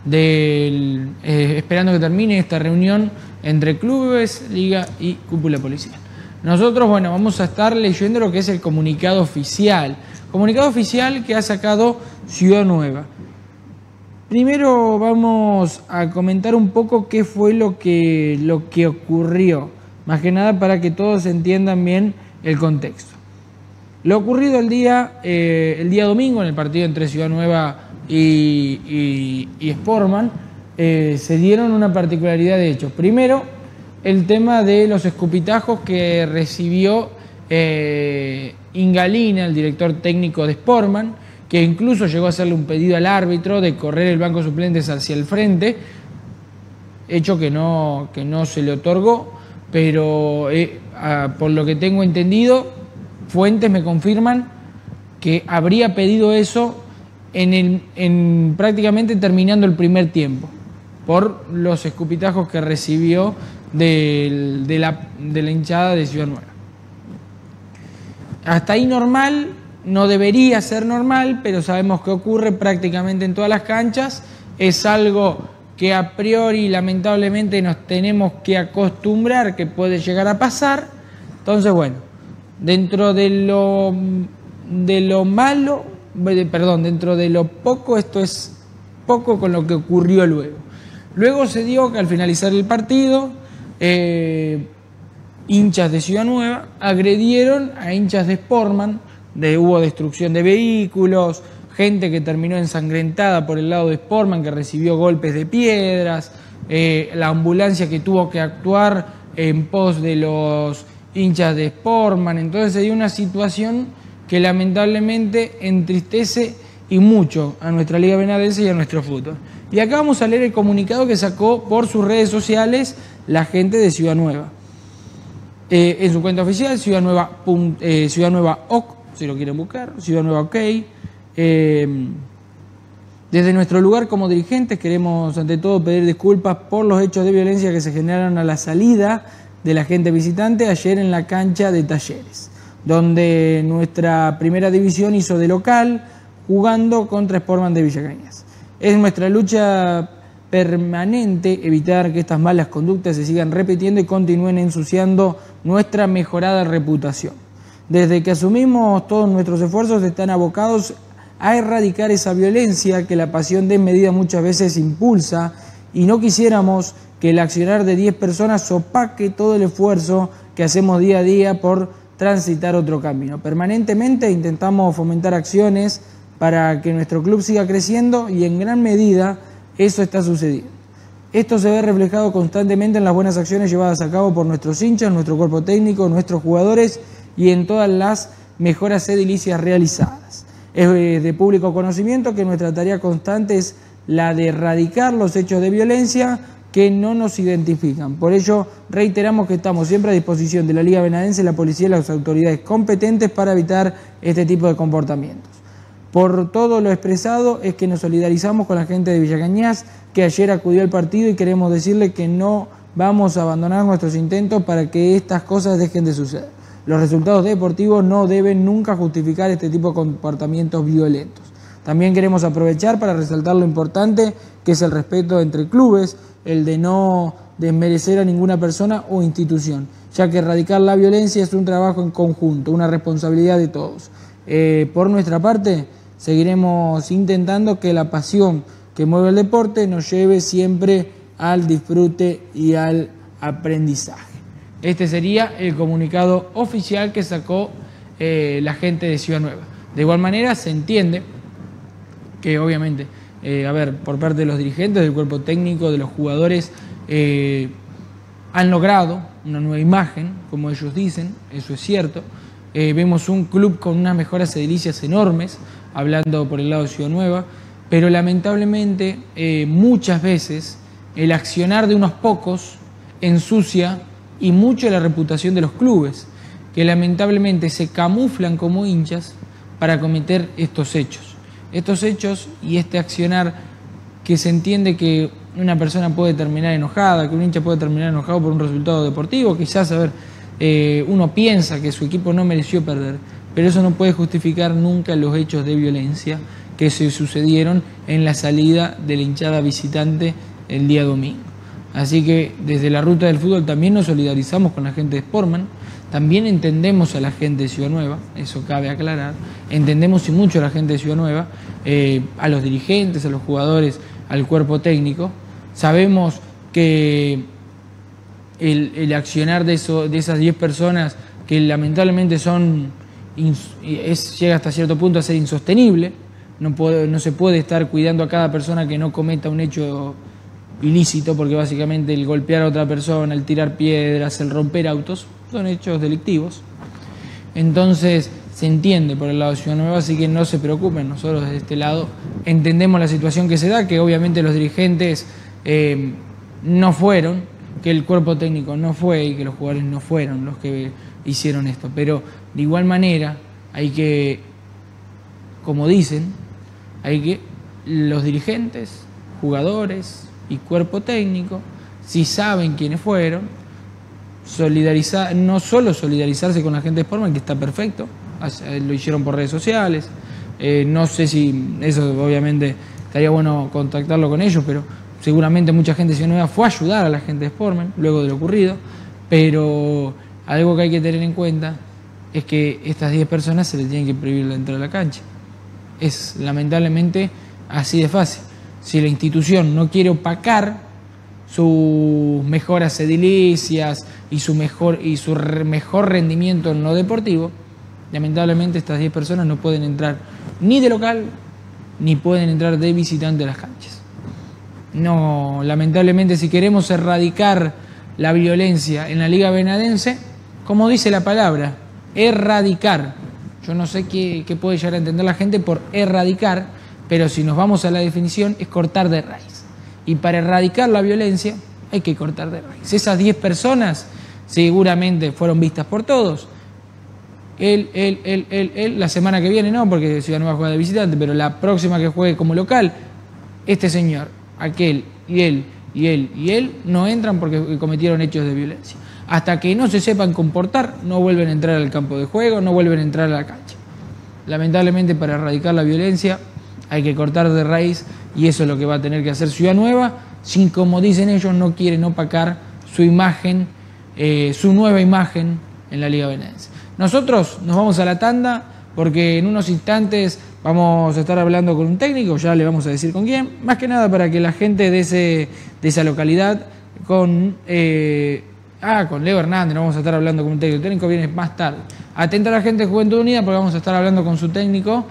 B: entre clubes, liga y cúpula policial. Nosotros, bueno, vamos a estar leyendo lo que es el comunicado oficial que ha sacado Ciudad Nueva. Primero vamos a comentar un poco qué fue lo que ocurrió, más que nada para que todos entiendan bien el contexto. Lo ocurrido el día domingo en el partido entre Ciudad Nueva y Sportman, se dieron una particularidad de hechos. Primero, el tema de los escupitajos que recibió Ingalina, el director técnico de Sportman, que incluso llegó a hacerle un pedido al árbitro de correr el banco de suplentes hacia el frente, hecho que no se le otorgó, pero por lo que tengo entendido, fuentes me confirman que habría pedido eso en prácticamente terminando el primer tiempo, por los escupitajos que recibió de la hinchada de Ciudad Nueva. Hasta ahí normal, no debería ser normal, pero sabemos que ocurre prácticamente en todas las canchas, es algo que a priori lamentablemente nos tenemos que acostumbrar que puede llegar a pasar. Entonces, bueno, dentro de lo malo, perdón, dentro de lo poco, esto es poco con lo que ocurrió luego. Luego se dio que al finalizar el partido, hinchas de Ciudad Nueva agredieron a hinchas de Sportman, hubo destrucción de vehículos, gente que terminó ensangrentada por el lado de Sportman, que recibió golpes de piedras, la ambulancia que tuvo que actuar en pos de los hinchas de Sportman. Entonces se dio una situación que lamentablemente entristece y mucho a nuestra Liga Venadense y a nuestro fútbol. Y acá vamos a leer el comunicado que sacó por sus redes sociales la gente de Ciudad Nueva. En su cuenta oficial, Ciudad Nueva OK, si lo quieren buscar, Ciudad Nueva OK. Desde nuestro lugar como dirigentes queremos ante todo pedir disculpas por los hechos de violencia que se generaron a la salida de la gente visitante ayer en la cancha de Talleres, donde nuestra primera división hizo de local jugando contra Sportman de Villa Cañas. Es nuestra lucha permanente evitar que estas malas conductas se sigan repitiendo y continúen ensuciando nuestra mejorada reputación. Desde que asumimos todos nuestros esfuerzos están abocados a erradicar esa violencia que la pasión desmedida muchas veces impulsa, y no quisiéramos que el accionar de 10 personas opaque todo el esfuerzo que hacemos día a día por transitar otro camino. Permanentemente intentamos fomentar acciones para que nuestro club siga creciendo y en gran medida eso está sucediendo. Esto se ve reflejado constantemente en las buenas acciones llevadas a cabo por nuestros hinchas, nuestro cuerpo técnico, nuestros jugadores y en todas las mejoras edilicias realizadas. Es de público conocimiento que nuestra tarea constante es la de erradicar los hechos de violencia que no nos identifican. Por ello, reiteramos que estamos siempre a disposición de la Liga Venadense, la policía y las autoridades competentes para evitar este tipo de comportamientos. Por todo lo expresado es que nos solidarizamos con la gente de Villa Cañas que ayer acudió al partido y queremos decirle que no vamos a abandonar nuestros intentos para que estas cosas dejen de suceder. Los resultados deportivos no deben nunca justificar este tipo de comportamientos violentos. También queremos aprovechar para resaltar lo importante que es el respeto entre clubes, el de no desmerecer a ninguna persona o institución, ya que erradicar la violencia es un trabajo en conjunto, una responsabilidad de todos. Por nuestra parte, seguiremos intentando que la pasión que mueve el deporte nos lleve siempre al disfrute y al aprendizaje. Este sería el comunicado oficial que sacó la gente de Ciudad Nueva. De igual manera se entiende que obviamente, por parte de los dirigentes, del cuerpo técnico, de los jugadores, han logrado una nueva imagen, como ellos dicen, eso es cierto. Vemos un club con unas mejoras edilicias enormes, hablando por el lado de Ciudad Nueva, pero lamentablemente muchas veces el accionar de unos pocos ensucia y mucho la reputación de los clubes, que lamentablemente se camuflan como hinchas para cometer estos hechos. Estos hechos y este accionar que se entiende que una persona puede terminar enojada, que un hincha puede terminar enojado por un resultado deportivo, quizás, uno piensa que su equipo no mereció perder, pero eso no puede justificar nunca los hechos de violencia que se sucedieron en la salida de la hinchada visitante el día domingo. Así que desde la Ruta del Fútbol también nos solidarizamos con la gente de Sportman, también entendemos a la gente de Ciudad Nueva, eso cabe aclarar, entendemos y mucho a la gente de Ciudad Nueva, a los dirigentes, a los jugadores, al cuerpo técnico. Sabemos que el accionar de esas 10 personas que lamentablemente llega hasta cierto punto a ser insostenible, no se puede estar cuidando a cada persona que no cometa un hecho ilícito, porque básicamente el golpear a otra persona, el tirar piedras, el romper autos, son hechos delictivos. Entonces se entiende por el lado de Ciudad Nueva, así que no se preocupen, nosotros desde este lado entendemos la situación que se da, que obviamente los dirigentes no fueron, que el cuerpo técnico no fue y que los jugadores no fueron los que hicieron esto, pero de igual manera hay que, como dicen, hay que los dirigentes, jugadores y cuerpo técnico, si saben quiénes fueron, solidarizar, no solo solidarizarse con la gente de Sportman, que está perfecto, lo hicieron por redes sociales, no sé si eso obviamente estaría bueno contactarlo con ellos, pero seguramente mucha gente de Ciudad Nueva fue a ayudar a la gente de Sportman luego de lo ocurrido, pero algo que hay que tener en cuenta es que estas 10 personas se les tienen que prohibir la entrada a la cancha. Es lamentablemente así de fácil. Si la institución no quiere opacar sus mejoras edilicias y su mejor rendimiento en lo deportivo, lamentablemente estas 10 personas no pueden entrar ni de local ni pueden entrar de visitante a las canchas. No, lamentablemente, si queremos erradicar la violencia en la Liga Venadense, como dice la palabra, erradicar. Yo no sé qué puede llegar a entender la gente por erradicar, pero si nos vamos a la definición es cortar de raíz. Y para erradicar la violencia hay que cortar de raíz. Esas 10 personas seguramente fueron vistas por todos. Él, la semana que viene no, porque Ciudad Nueva juega de visitante, pero la próxima que juegue como local, este señor, aquel y él no entran porque cometieron hechos de violencia. Hasta que no se sepan comportar, no vuelven a entrar al campo de juego, no vuelven a entrar a la cancha. Lamentablemente, para erradicar la violencia hay que cortar de raíz, y eso es lo que va a tener que hacer Ciudad Nueva, sin, como dicen ellos, no quieren opacar su imagen, su nueva imagen en la Liga Venadense. Nosotros nos vamos a la tanda porque en unos instantes vamos a estar hablando con un técnico, ya le vamos a decir con quién, más que nada para que la gente de esa localidad, con Leo Hernández, no vamos a estar hablando con un técnico, el técnico viene más tarde. Atenta a la gente de Juventud Unida porque vamos a estar hablando con su técnico,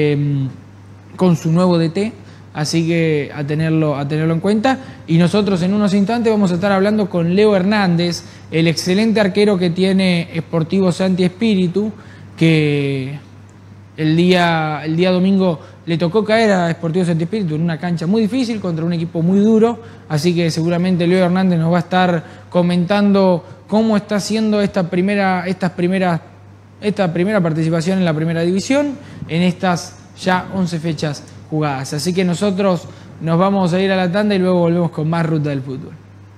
B: con su nuevo DT, así que a tenerlo en cuenta. Y nosotros en unos instantes vamos a estar hablando con Leo Hernández, el excelente arquero que tiene Sportivo Santi Espíritu, que el día domingo le tocó caer a Sportivo Santi Espíritu en una cancha muy difícil contra un equipo muy duro, así que seguramente Leo Hernández nos va a estar comentando cómo está siendo esta primera participación en la primera división en estas ya 11 fechas jugadas. Así que nosotros nos vamos a ir a la tanda y luego volvemos con más Ruta del Fútbol.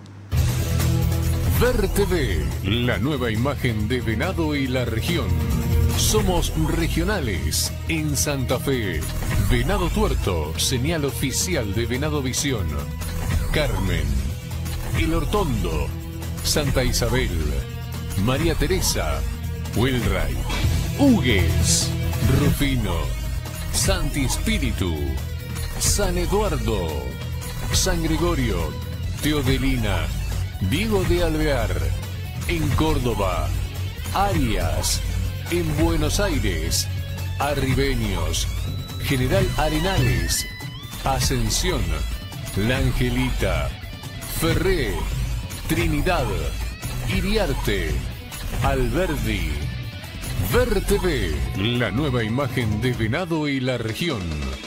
A: Ver TV, la nueva imagen de Venado y la región. Somos regionales en Santa Fe. Venado Tuerto, señal oficial de Venado Visión. Carmen, El Hortondo, Santa Isabel, María Teresa, Wilray, Hugues, Rufino, Santi Espíritu, San Eduardo, San Gregorio, Teodelina, Diego de Alvear, en Córdoba, Arias, en Buenos Aires, Arribeños, General Arenales, Ascensión, La Angelita, Ferré, Trinidad, Iriarte, Alberdi. Ver TV, la nueva imagen de Venado y la región.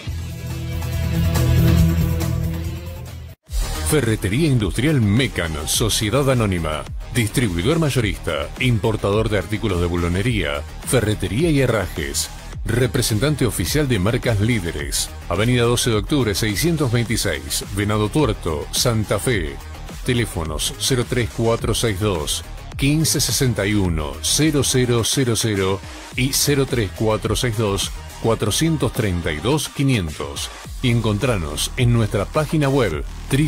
A: Ferretería Industrial Mecan, Sociedad Anónima. Distribuidor mayorista, importador de artículos de bulonería, ferretería y herrajes. Representante oficial de marcas líderes. Avenida 12 de octubre 626, Venado Tuerto, Santa Fe. Teléfonos 03462 1561 0000 y 03462 432 500. Y encontranos en nuestra página web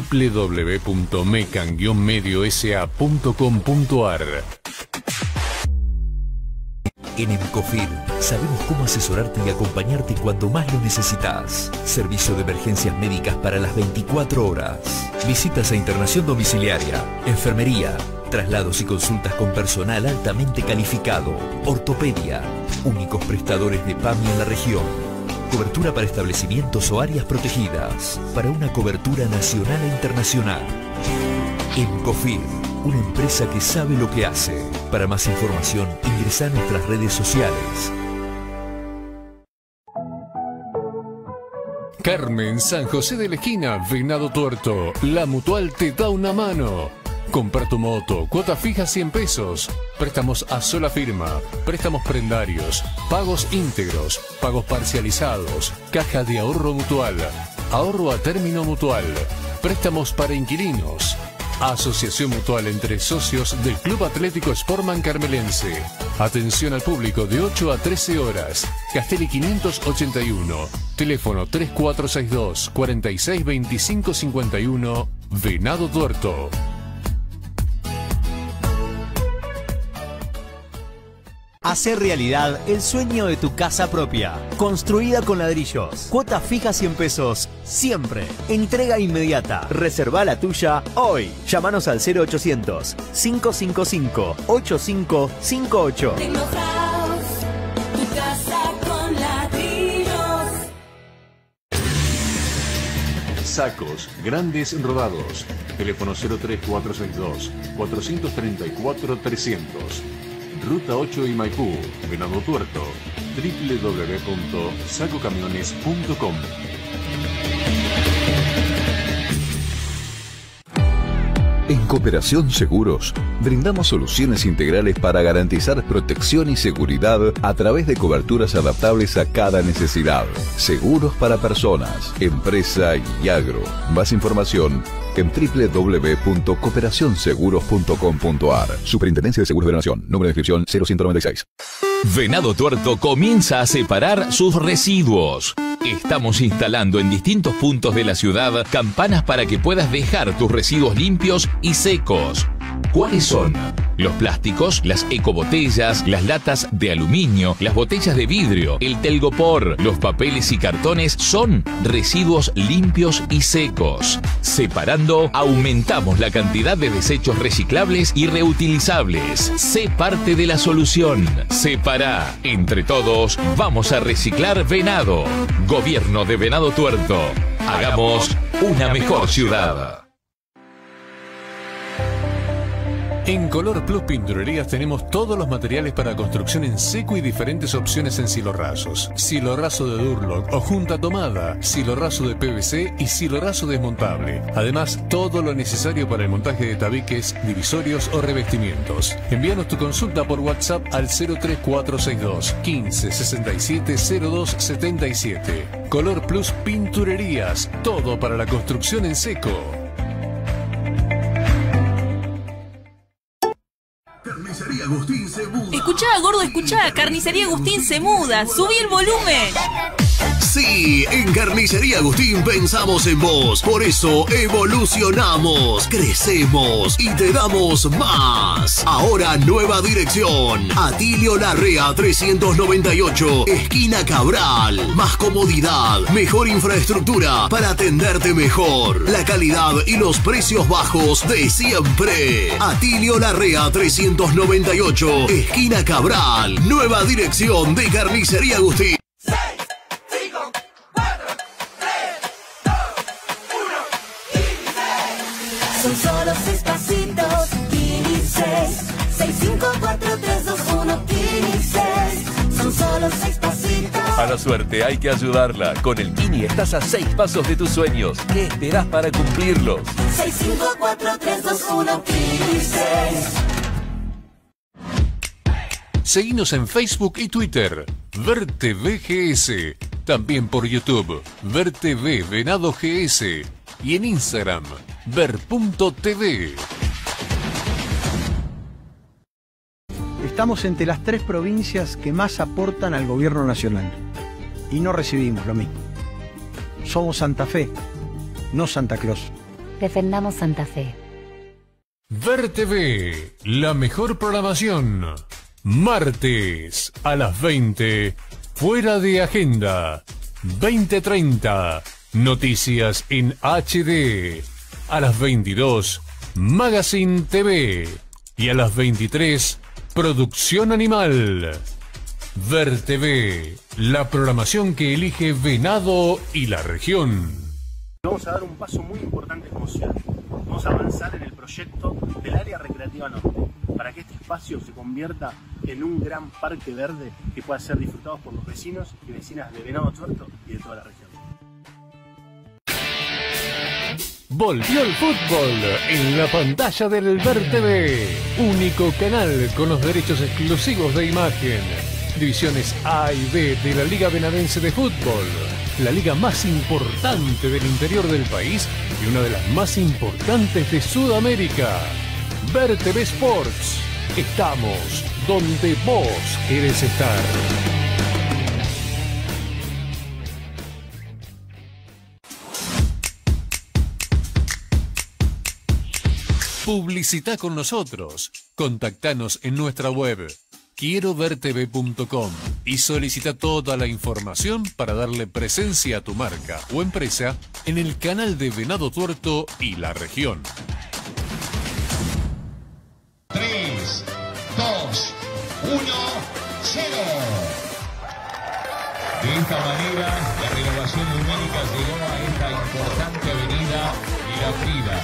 A: www.mecan-mediosa.com.ar.
C: En Emcofir sabemos cómo asesorarte y acompañarte cuando más lo necesitas. Servicio de emergencias médicas para las 24 horas. Visitas a internación domiciliaria, enfermería, traslados y consultas con personal altamente calificado, ortopedia, únicos prestadores de PAMI en la región. Cobertura para establecimientos o áreas protegidas. Para una cobertura nacional e internacional. Encofir, una empresa que sabe lo que hace. Para más información, ingresa a nuestras redes sociales.
A: Carmen, San José de la Esquina, Venado Tuerto. La Mutual te da una mano. Comprar tu moto, cuota fija 100 pesos. Préstamos a sola firma, préstamos prendarios, pagos íntegros, pagos parcializados, caja de ahorro mutual, ahorro a término mutual, préstamos para inquilinos. Asociación mutual entre socios del Club Atlético Sportman Carmelense. Atención al público de 8 a 13 horas. Castelli 581. Teléfono 3462 462551. Venado Tuerto.
D: Hacer realidad el sueño de tu casa propia. Construida con ladrillos. Cuota fija 100 pesos. Siempre. Entrega inmediata. Reserva la tuya hoy. Llámanos al 0800 555 8558.
E: Tecnohouse, tu casa con ladrillos.
A: Sacos, grandes rodados. Teléfono 03462 434 300. Ruta 8 y Maipú, Venado Tuerto, www.sacocamiones.com.
P: En Cooperación Seguros, brindamos soluciones integrales para garantizar protección y seguridad a través de coberturas adaptables a cada necesidad. Seguros para personas, empresa y agro. Más información en www.cooperacionseguros.com.ar. Superintendencia de Seguros de la Nación. Número de inscripción 0196.
F: Venado Tuerto comienza a separar sus residuos. Estamos instalando en distintos puntos de la ciudad campanas para que puedas dejar tus residuos limpios y secos. ¿Cuáles son? Los plásticos, las ecobotellas, las latas de aluminio, las botellas de vidrio, el telgopor, los papeles y cartones son residuos limpios y secos. Separando, aumentamos la cantidad de desechos reciclables y reutilizables. Sé parte de la solución. Separá. Entre todos, vamos a reciclar Venado. Gobierno de Venado Tuerto. Hagamos una mejor ciudad.
A: En Color Plus Pinturerías tenemos todos los materiales para construcción en seco y diferentes opciones en silorrazos. Silorrazo de Durlock o junta tomada, silorrazo de PVC y silorrazo desmontable. Además, todo lo necesario para el montaje de tabiques, divisorios o revestimientos. Envíanos tu consulta por WhatsApp al 03462 15 67 02 77. Color Plus Pinturerías, todo para la construcción en seco.
G: Carnicería Agustín se muda.
H: Escuchá, gordo, escuchá. Carnicería Agustín se muda. Subí el volumen.
G: Sí, en Carnicería Agustín pensamos en vos. Por eso evolucionamos, crecemos y te damos más. Ahora nueva dirección. Atilio Larrea 398, esquina Cabral. Más comodidad, mejor infraestructura para atenderte mejor. La calidad y los precios bajos de siempre. Atilio Larrea 398, esquina Cabral. Nueva dirección de Carnicería Agustín.
E: Son solo 6 pasitos, Kini 6. 654321 Kini 6. Son solo 6 pasitos.
C: A la suerte hay que ayudarla. Con el Kini estás a 6 pasos de tus sueños. ¿Qué esperás para cumplirlos?
E: 654321 Kini 6.
A: Seguinos en Facebook y Twitter, VerTVGS. También por YouTube, VerTV Venado GS. Y en Instagram, ver.tv.
I: Estamos entre las 3 provincias que más aportan al gobierno nacional. Y no recibimos lo mismo. Somos Santa Fe, no Santa Cruz.
J: Defendamos Santa Fe.
A: VerTV, la mejor programación. Martes a las 20, fuera de agenda. 20:30, noticias en HD. A las 22, Magazine TV. Y a las 23, Producción Animal. Ver TV, la programación que elige Venado y la región.
K: Vamos a dar un paso muy importante como ciudad. Vamos a avanzar en el proyecto del área recreativa norte, para que este espacio se convierta en un gran parque verde que pueda ser disfrutado por los vecinos y vecinas de Venado Tuerto y de toda la región.
A: Volvió el fútbol en la pantalla del Ver TV, único canal con los derechos exclusivos de imagen. Divisiones A y B de la Liga Venadense de Fútbol, la liga más importante del interior del país y una de las más importantes de Sudamérica. Ver TV Sports. Estamos donde vos querés estar. Publicita con nosotros. Contactanos en nuestra web quierovertv.com y solicita toda la información para darle presencia a tu marca o empresa en el canal de Venado Tuerto y la región.
L: 3, 2, 1, 0. De esta manera, la renovación numérica llegó a esta importante avenida La Prida.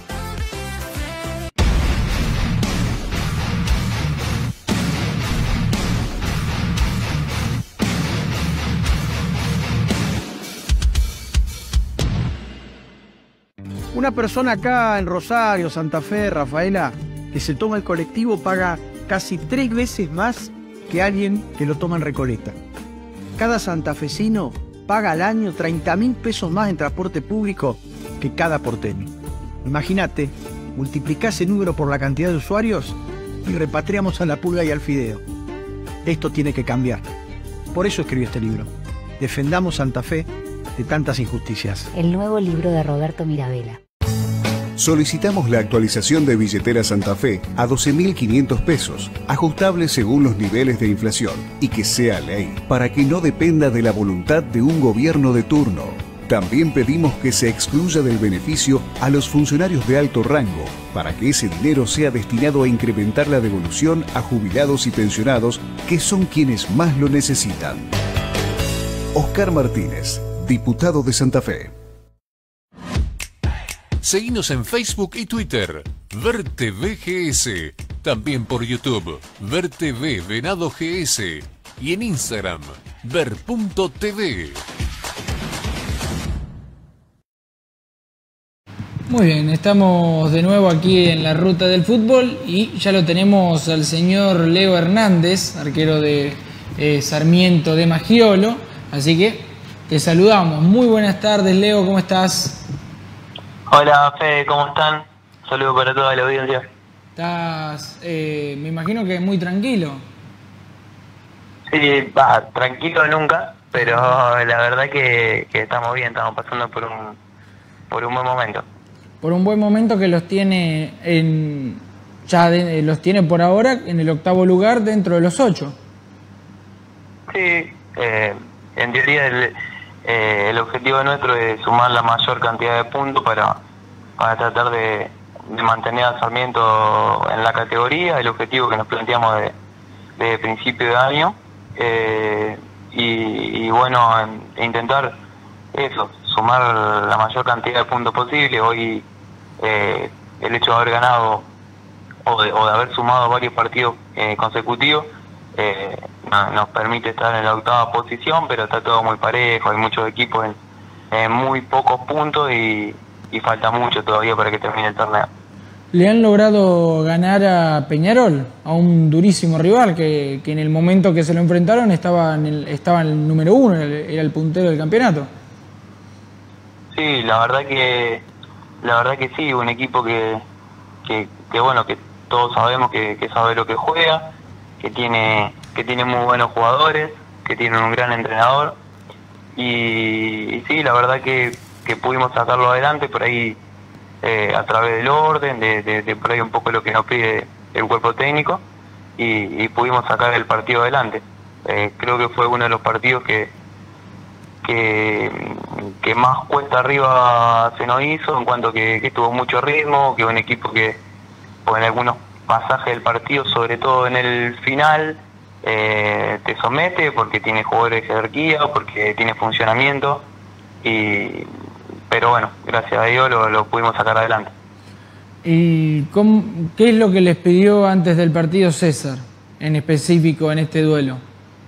I: Una persona acá en Rosario, Santa Fe, Rafaela, que se toma el colectivo paga casi 3 veces más que alguien que lo toma en Recoleta. Cada santafesino paga al año 30.000 pesos más en transporte público que cada porteño. Imagínate, multiplicá ese número por la cantidad de usuarios y repatriamos a la pulga y al fideo. Esto tiene que cambiar. Por eso escribí este libro. Defendamos Santa Fe de tantas injusticias.
J: El nuevo libro de Roberto Mirabella.
O: Solicitamos la actualización de billetera Santa Fe a 12.500 pesos, ajustable según los niveles de inflación, y que sea ley, para que no dependa de la voluntad de un gobierno de turno. También pedimos que se excluya del beneficio a los funcionarios de alto rango, para que ese dinero sea destinado a incrementar la devolución a jubilados y pensionados, que son quienes más lo necesitan. Oscar Martínez, diputado de Santa Fe.
A: Seguinos en Facebook y Twitter, Ver TV GS, también por YouTube, Ver TV Venado GS y en Instagram, ver.tv.
B: Muy bien, estamos de nuevo aquí en la ruta del fútbol y ya lo tenemos al señor Leo Hernández, arquero de Sarmiento de Magiolo, así que te saludamos. Muy buenas tardes, Leo, ¿cómo estás?
R: Hola, Fede, ¿cómo están? Saludos para toda la audiencia.
B: Estás, me imagino que muy tranquilo.
R: Sí, tranquilo nunca, pero la verdad que estamos bien, estamos pasando por un buen momento.
B: Por un buen momento que los tiene los tiene por ahora en el 8º lugar dentro de los 8.
R: Sí, en teoría el objetivo nuestro es sumar la mayor cantidad de puntos para tratar de mantener a Sarmiento en la categoría, el objetivo que nos planteamos de principio de año, y bueno, intentar eso, sumar la mayor cantidad de puntos posible. Hoy el hecho de haber ganado o de haber sumado varios partidos consecutivos nos permite estar en la 8ª posición, pero está todo muy parejo, hay muchos equipos en muy pocos puntos y falta mucho todavía para que termine el torneo.
B: Le han logrado ganar a Peñarol, a un durísimo rival que en el momento que se lo enfrentaron estaba en el número 1, era el puntero del campeonato. Sí,
R: la verdad que sí, un equipo que bueno, que todos sabemos que sabe lo que juega, que tiene muy buenos jugadores, que tiene un gran entrenador, y sí, la verdad que pudimos sacarlo adelante por ahí, a través del orden, de por ahí un poco lo que nos pide el cuerpo técnico, y pudimos sacar el partido adelante. Creo que fue uno de los partidos que más cuesta arriba se nos hizo, en cuanto que tuvo mucho ritmo, que un equipo que en algunos pasajes del partido, sobre todo en el final, te somete, porque tiene jugadores de jerarquía, porque tiene funcionamiento, pero bueno, gracias a Dios lo pudimos sacar adelante.
B: ¿Y qué es lo que les pidió antes del partido César, en específico en este duelo?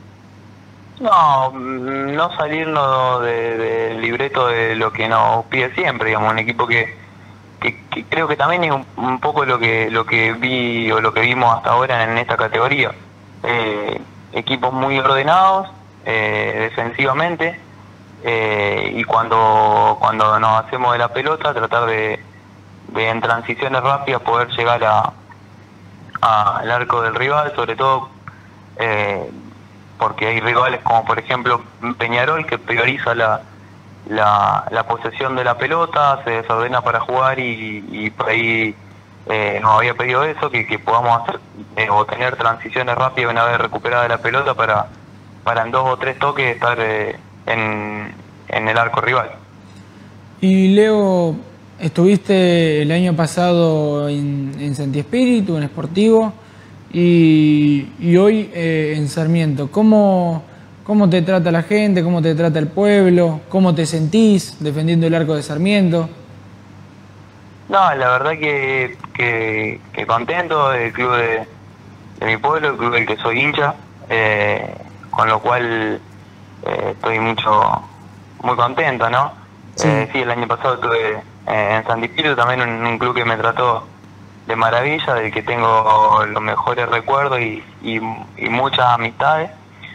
R: No salirnos del libreto de lo que nos pide siempre, digamos, un equipo que creo que también es un poco lo que vi o lo que vimos hasta ahora en esta categoría. Equipos muy ordenados defensivamente, y cuando nos hacemos de la pelota, tratar de en transiciones rápidas poder llegar al arco del rival, sobre todo porque hay rivales como por ejemplo Peñarol, que prioriza la posesión de la pelota, se desordena para jugar, y por ahí nos había pedido eso, que podamos hacer o tener transiciones rápidas una vez recuperada la pelota para en 2 o 3 toques estar en el arco rival.
B: Y Leo, estuviste el año pasado en Santi Espíritu, en Sportivo, y hoy en Sarmiento. ¿Cómo te trata la gente? ¿Cómo te trata el pueblo? ¿Cómo te sentís defendiendo el arco de Sarmiento?
R: No, la verdad que contento del club de mi pueblo, el club del que soy hincha, con lo cual estoy muy contento, ¿no? Sí, el año pasado estuve en Santi Espíritu, también un club que me trató de maravilla, del que tengo los mejores recuerdos y muchas amistades,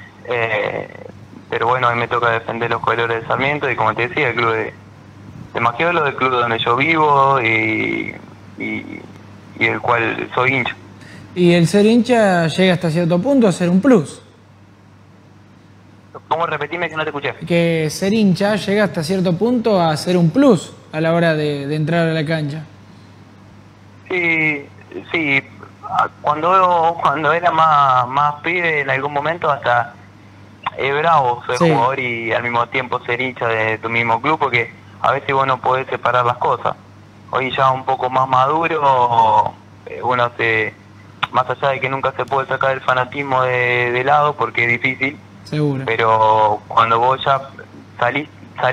R: pero bueno, hoy me toca defender los colores de Sarmiento, y como te decía, el club de Maggiolo, del club donde yo vivo y del cual soy hincha.
B: ¿Y el ser hincha llega hasta cierto punto a ser un plus?
R: ¿Cómo? Repetime, que no te escuché.
B: Que ser hincha llega hasta cierto punto a ser un plus a la hora de entrar a la cancha.
R: Sí, cuando era más pibe, en algún momento hasta es bravo ser jugador y al mismo tiempo ser hincha de tu mismo club, porque a veces vos no podés separar las cosas. Hoy ya un poco más maduro, uno más allá de que nunca se puede sacar el fanatismo de lado, porque es difícil.
B: Seguro.
R: Pero cuando vos ya salís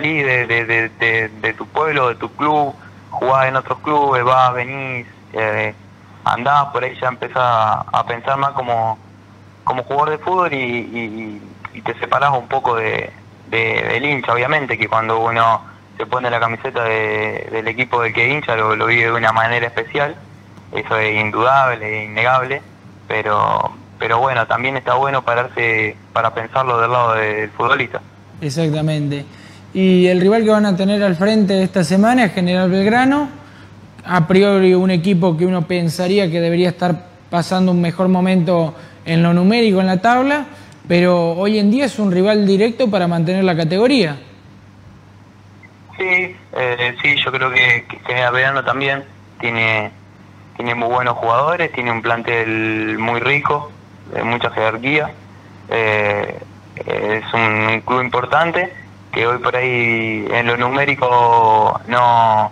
R: de tu pueblo, de tu club, jugás en otros clubes, vas, venís, andás por ahí, ya empezás a pensar más como jugador de fútbol, y te separás un poco del hincha. Obviamente que cuando uno se pone la camiseta del equipo del que hincha, lo vive de una manera especial, eso es indudable, es innegable, pero bueno, también está bueno pararse para pensarlo del lado del futbolista.
B: Exactamente. Y el rival que van a tener al frente esta semana es General Belgrano, a priori un equipo que uno pensaría que debería estar pasando un mejor momento en lo numérico en la tabla, pero hoy en día es un rival directo para mantener la categoría.
R: Sí, yo creo que General Belgrano también tiene muy buenos jugadores, tiene un plantel muy rico, de mucha jerarquía, es un club importante que hoy por ahí en lo numérico no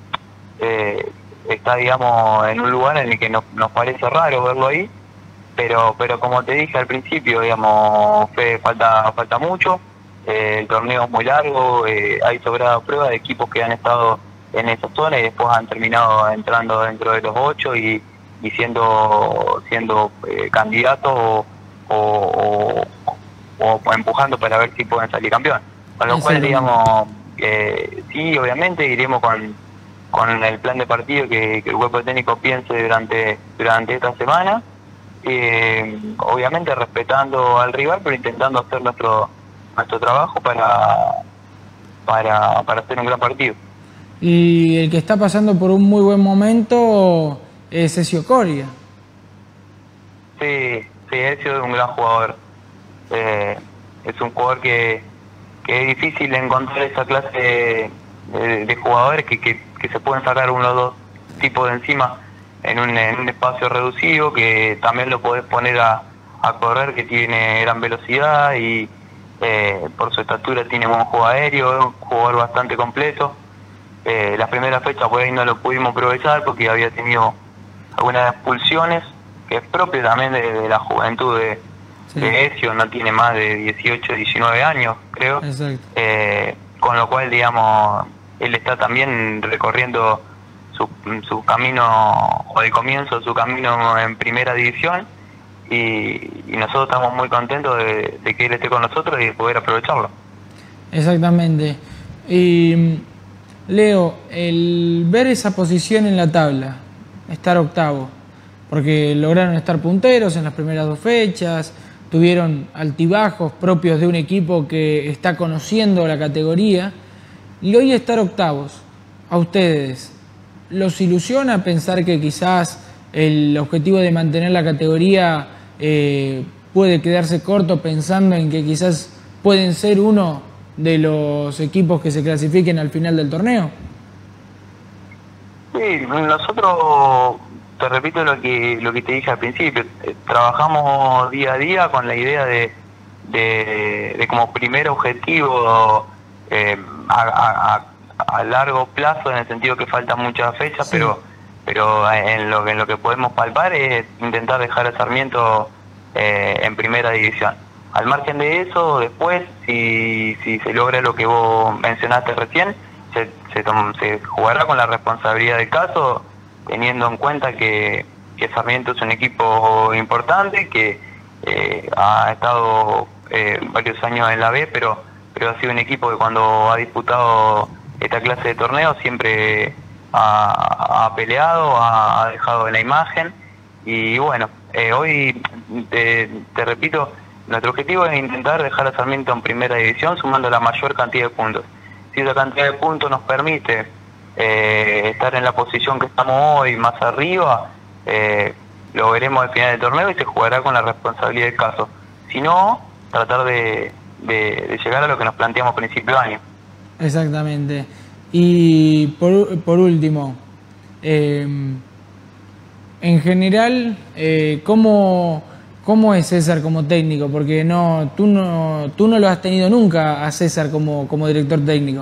R: está, digamos, en un lugar en el que nos parece raro verlo ahí, pero como te dije al principio, digamos, falta mucho, el torneo es muy largo, hay sobrada prueba de equipos que han estado en esa zona y después han terminado entrando dentro de los 8 y siendo candidatos o empujando para ver si pueden salir campeón. Con lo cual, digamos, sí, obviamente iremos con el plan de partido que el cuerpo técnico piense durante esta semana, obviamente respetando al rival, pero intentando hacer nuestro trabajo para hacer un gran partido.
B: Y el que está pasando por un muy buen momento es Ezio Coria.
R: Sí, Ezio es un gran jugador. Es un jugador que es difícil encontrar esa clase de jugadores que se pueden sacar uno o dos tipos de encima en un espacio reducido, que también lo podés poner a correr, que tiene gran velocidad y por su estatura tiene buen juego aéreo, es un jugador bastante completo. Las primeras fechas por ahí no lo pudimos aprovechar porque había tenido algunas expulsiones, que es propio también de la juventud de Ezio, no tiene más de 18, 19 años, creo. Con lo cual, digamos, él está también recorriendo su camino, o el comienzo de su camino en primera división, y nosotros estamos muy contentos de que él esté con nosotros y de poder aprovecharlo.
B: Exactamente. Y Leo, el ver esa posición en la tabla, estar octavo, porque lograron estar punteros en las primeras 2 fechas, tuvieron altibajos propios de un equipo que está conociendo la categoría, y hoy estar octavos, a ustedes, ¿los ilusiona pensar que quizás el objetivo de mantener la categoría puede quedarse corto, pensando en que quizás pueden ser uno de los equipos que se clasifiquen al final del torneo?
R: Sí, nosotros, te repito lo que te dije al principio, trabajamos día a día con la idea de como primer objetivo a largo plazo, en el sentido que faltan muchas fechas, pero en lo que podemos palpar es intentar dejar a Sarmiento en primera división. Al margen de eso, después, si se logra lo que vos mencionaste recién, se jugará con la responsabilidad del caso, teniendo en cuenta que Sarmiento es un equipo importante, que ha estado varios años en la B, pero ha sido un equipo que cuando ha disputado esta clase de torneos siempre ha peleado, ha dejado en la imagen. Y bueno, hoy te repito, nuestro objetivo es intentar dejar a Sarmiento en primera división sumando la mayor cantidad de puntos. Si esa cantidad de puntos nos permite estar en la posición que estamos hoy, más arriba, lo veremos al final del torneo y se jugará con la responsabilidad del caso. Si no, tratar de llegar a lo que nos planteamos a principio de año.
B: Exactamente. Y por último, en general, ¿cómo es César como técnico? Porque tú no lo has tenido nunca a César como director técnico.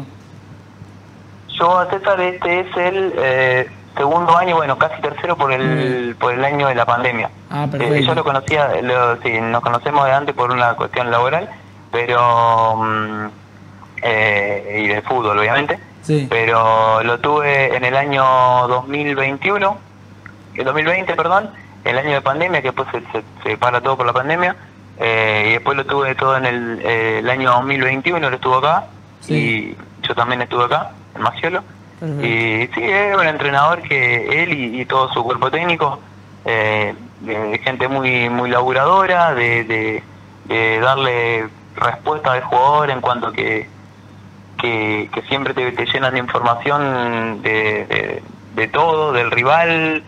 R: Yo a César este es el segundo año, bueno, casi tercero por el año de la pandemia.
B: Perfecto.
R: Yo lo conocía, sí, nos conocemos de antes por una cuestión laboral, pero y de fútbol obviamente,
B: sí.
R: Pero lo tuve en el año 2020, perdón, el año de pandemia, que después se para todo por la pandemia, y después lo tuve todo en el año 2021, lo estuvo acá, sí. Y yo también estuve acá, en Magiolo. Y sí, es un entrenador que él y todo su cuerpo técnico, gente muy laburadora, de darle respuesta al jugador en cuanto que siempre te llenan de información de todo, del rival,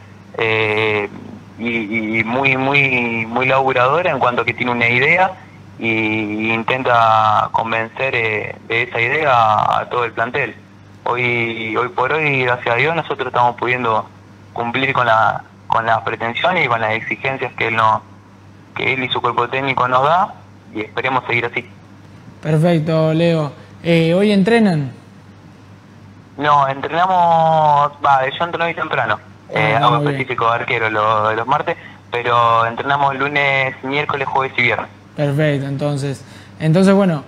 R: y muy laburadora en cuanto que tiene una idea y intenta convencer de esa idea a todo el plantel. Hoy por hoy, gracias a Dios, nosotros estamos pudiendo cumplir con las pretensiones y con las exigencias que él y su cuerpo técnico nos da, y esperemos seguir así.
B: Perfecto, Leo. ¿Hoy entrenan?
R: No, entrenamos, yo entreno hoy temprano, algo específico de arquero los martes, pero entrenamos lunes, miércoles, jueves y viernes.
B: Perfecto, entonces bueno,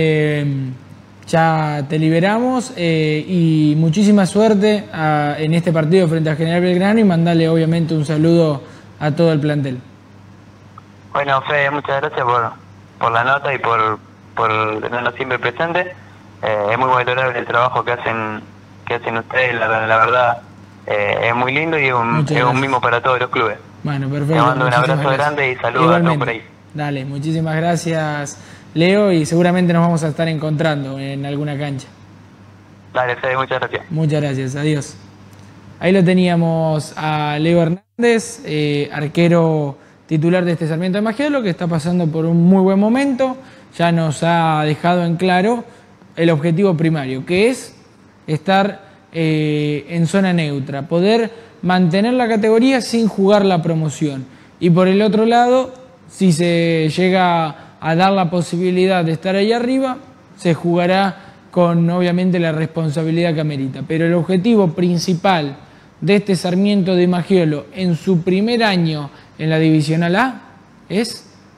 B: ya te liberamos y muchísima suerte en este partido frente a General Belgrano, y mandale obviamente un saludo a todo el plantel.
R: Bueno, Fede, muchas gracias por la nota y por tenernos siempre presentes. Es muy valorable el trabajo que hacen ustedes, la verdad, es muy lindo y es un mimo para todos los clubes.
B: Bueno, perfecto.
R: Te mando un abrazo grande y saludos a todos por ahí.
B: Dale, muchísimas gracias, Leo, y seguramente nos vamos a estar encontrando en alguna cancha.
R: Dale, Fede, muchas gracias.
B: Muchas gracias, adiós. Ahí lo teníamos a Leo Hernández, arquero titular de este Sarmiento de Magiolo, que está pasando por un muy buen momento. Ya nos ha dejado en claro el objetivo primario, que es estar en zona neutra, poder mantener la categoría sin jugar la promoción. Y por el otro lado, si se llega a dar la posibilidad de estar ahí arriba, se jugará con obviamente la responsabilidad que amerita. Pero el objetivo principal de este Sarmiento de Magiolo en su primer año en la Divisional A es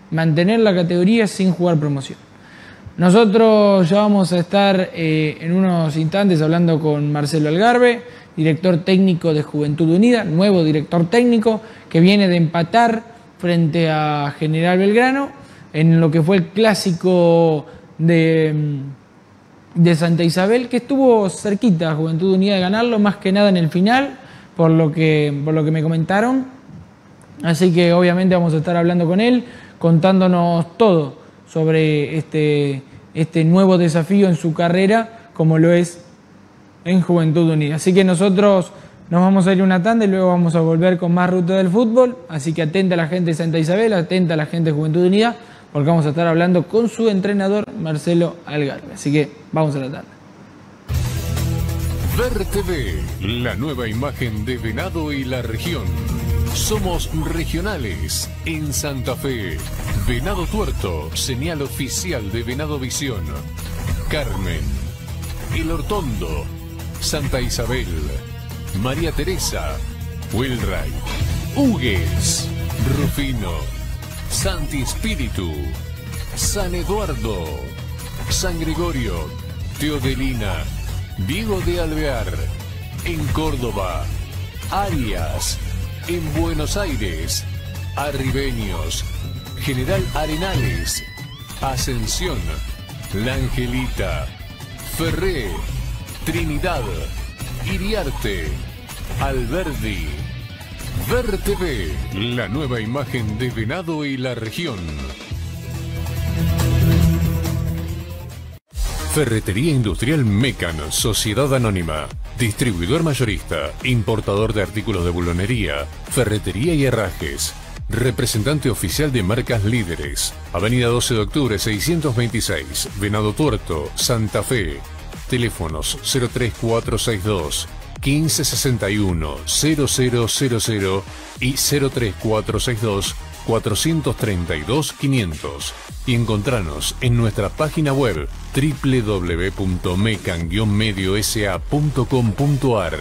B: mantener la categoría sin jugar promoción. Nosotros ya vamos a estar en unos instantes hablando con Marcelo Algarve, director técnico de Juventud Unida, nuevo director técnico que viene de empatar frente a General Belgrano en lo que fue el clásico de Santa Isabel, que estuvo cerquita a Juventud Unida de ganarlo, más que nada en el final, por lo que me comentaron. Así que obviamente vamos a estar hablando con él, contándonos todo sobre este nuevo desafío en su carrera, como lo es en Juventud Unida. Así que nosotros nos vamos a ir una tanda y luego vamos a volver con más Ruta del Fútbol. Así que atenta a la gente de Santa Isabel, atenta a la gente de Juventud Unida, porque vamos a estar hablando con su entrenador, Marcelo Algarve. Así que vamos a la tanda.
A: Ver TV, la nueva imagen de Venado y la región. Somos regionales en Santa Fe. Venado Tuerto, señal oficial de Venado Visión. Carmen, El Hortondo, Santa Isabel, María Teresa, Wilray, Hugues, Rufino, Santi Espíritu, San Eduardo, San Gregorio, Teodelina, Diego de Alvear, en Córdoba, Arias, en Buenos Aires, Arribeños, General Arenales, Ascensión, La Angelita, Ferré, Trinidad, Iriarte, Alberdi. Ver TV, la nueva imagen de Venado y la región. Ferretería Industrial Mecan, Sociedad Anónima. Distribuidor mayorista, importador de artículos de bulonería, ferretería y herrajes. Representante oficial de marcas líderes. Avenida 12 de octubre 626, Venado Tuerto, Santa Fe. Teléfonos 03462 1561 0000 y 03462 432 500. Y encontranos en nuestra página web www.mecan-mediosa.com.ar.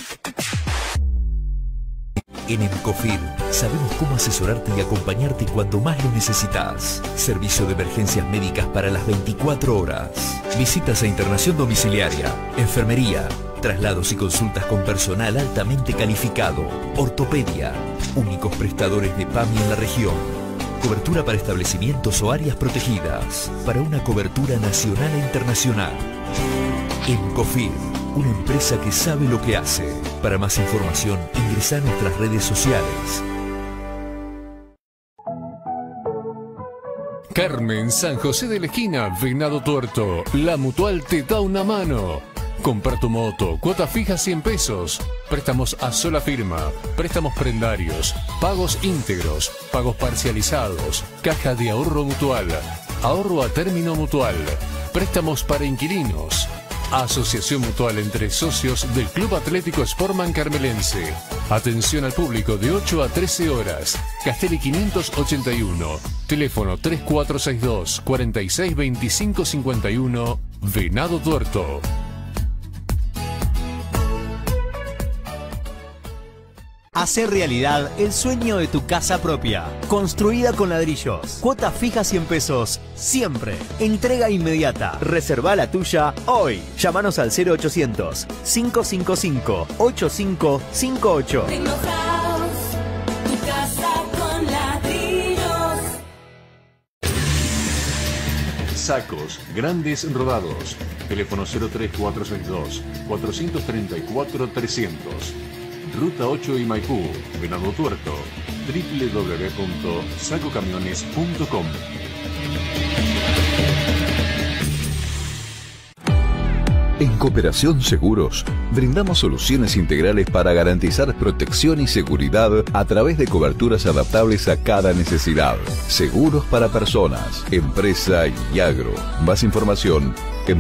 C: En Encofir sabemos cómo asesorarte y acompañarte cuando más lo necesitas. Servicio de emergencias médicas para las 24 horas. Visitas a internación domiciliaria, enfermería, traslados y consultas con personal altamente calificado, ortopedia, únicos prestadores de PAMI en la región. Cobertura para establecimientos o áreas protegidas, para una cobertura nacional e internacional. Encofir, una empresa que sabe lo que hace. Para más información, ingresa a nuestras redes sociales.
A: Carmen, San José de la Esquina, Venado Tuerto. La Mutual te da una mano. Comprar tu moto, cuota fija 100 pesos. Préstamos a sola firma, préstamos prendarios, pagos íntegros, pagos parcializados, caja de ahorro mutual, ahorro a término mutual, préstamos para inquilinos. Asociación mutual entre socios del Club Atlético Sportman Carmelense. Atención al público de 8 a 13 horas. Castelli 581. Teléfono 3462 462551. Venado Tuerto.
D: Hacer realidad el sueño de tu casa propia. Construida con ladrillos. Cuota fija 100 pesos. Siempre. Entrega inmediata. Reserva la tuya hoy. Llámanos al 0800 555 8558.
E: Tecnohouse, tu casa con ladrillos.
A: Sacos, grandes rodados. Teléfono 03462 434 300. Ruta 8 y Maipú, Venado Tuerto. www.sacocamiones.com.
P: En Cooperación Seguros, brindamos soluciones integrales para garantizar protección y seguridad a través de coberturas adaptables a cada necesidad. Seguros para personas, empresa y agro. Más información en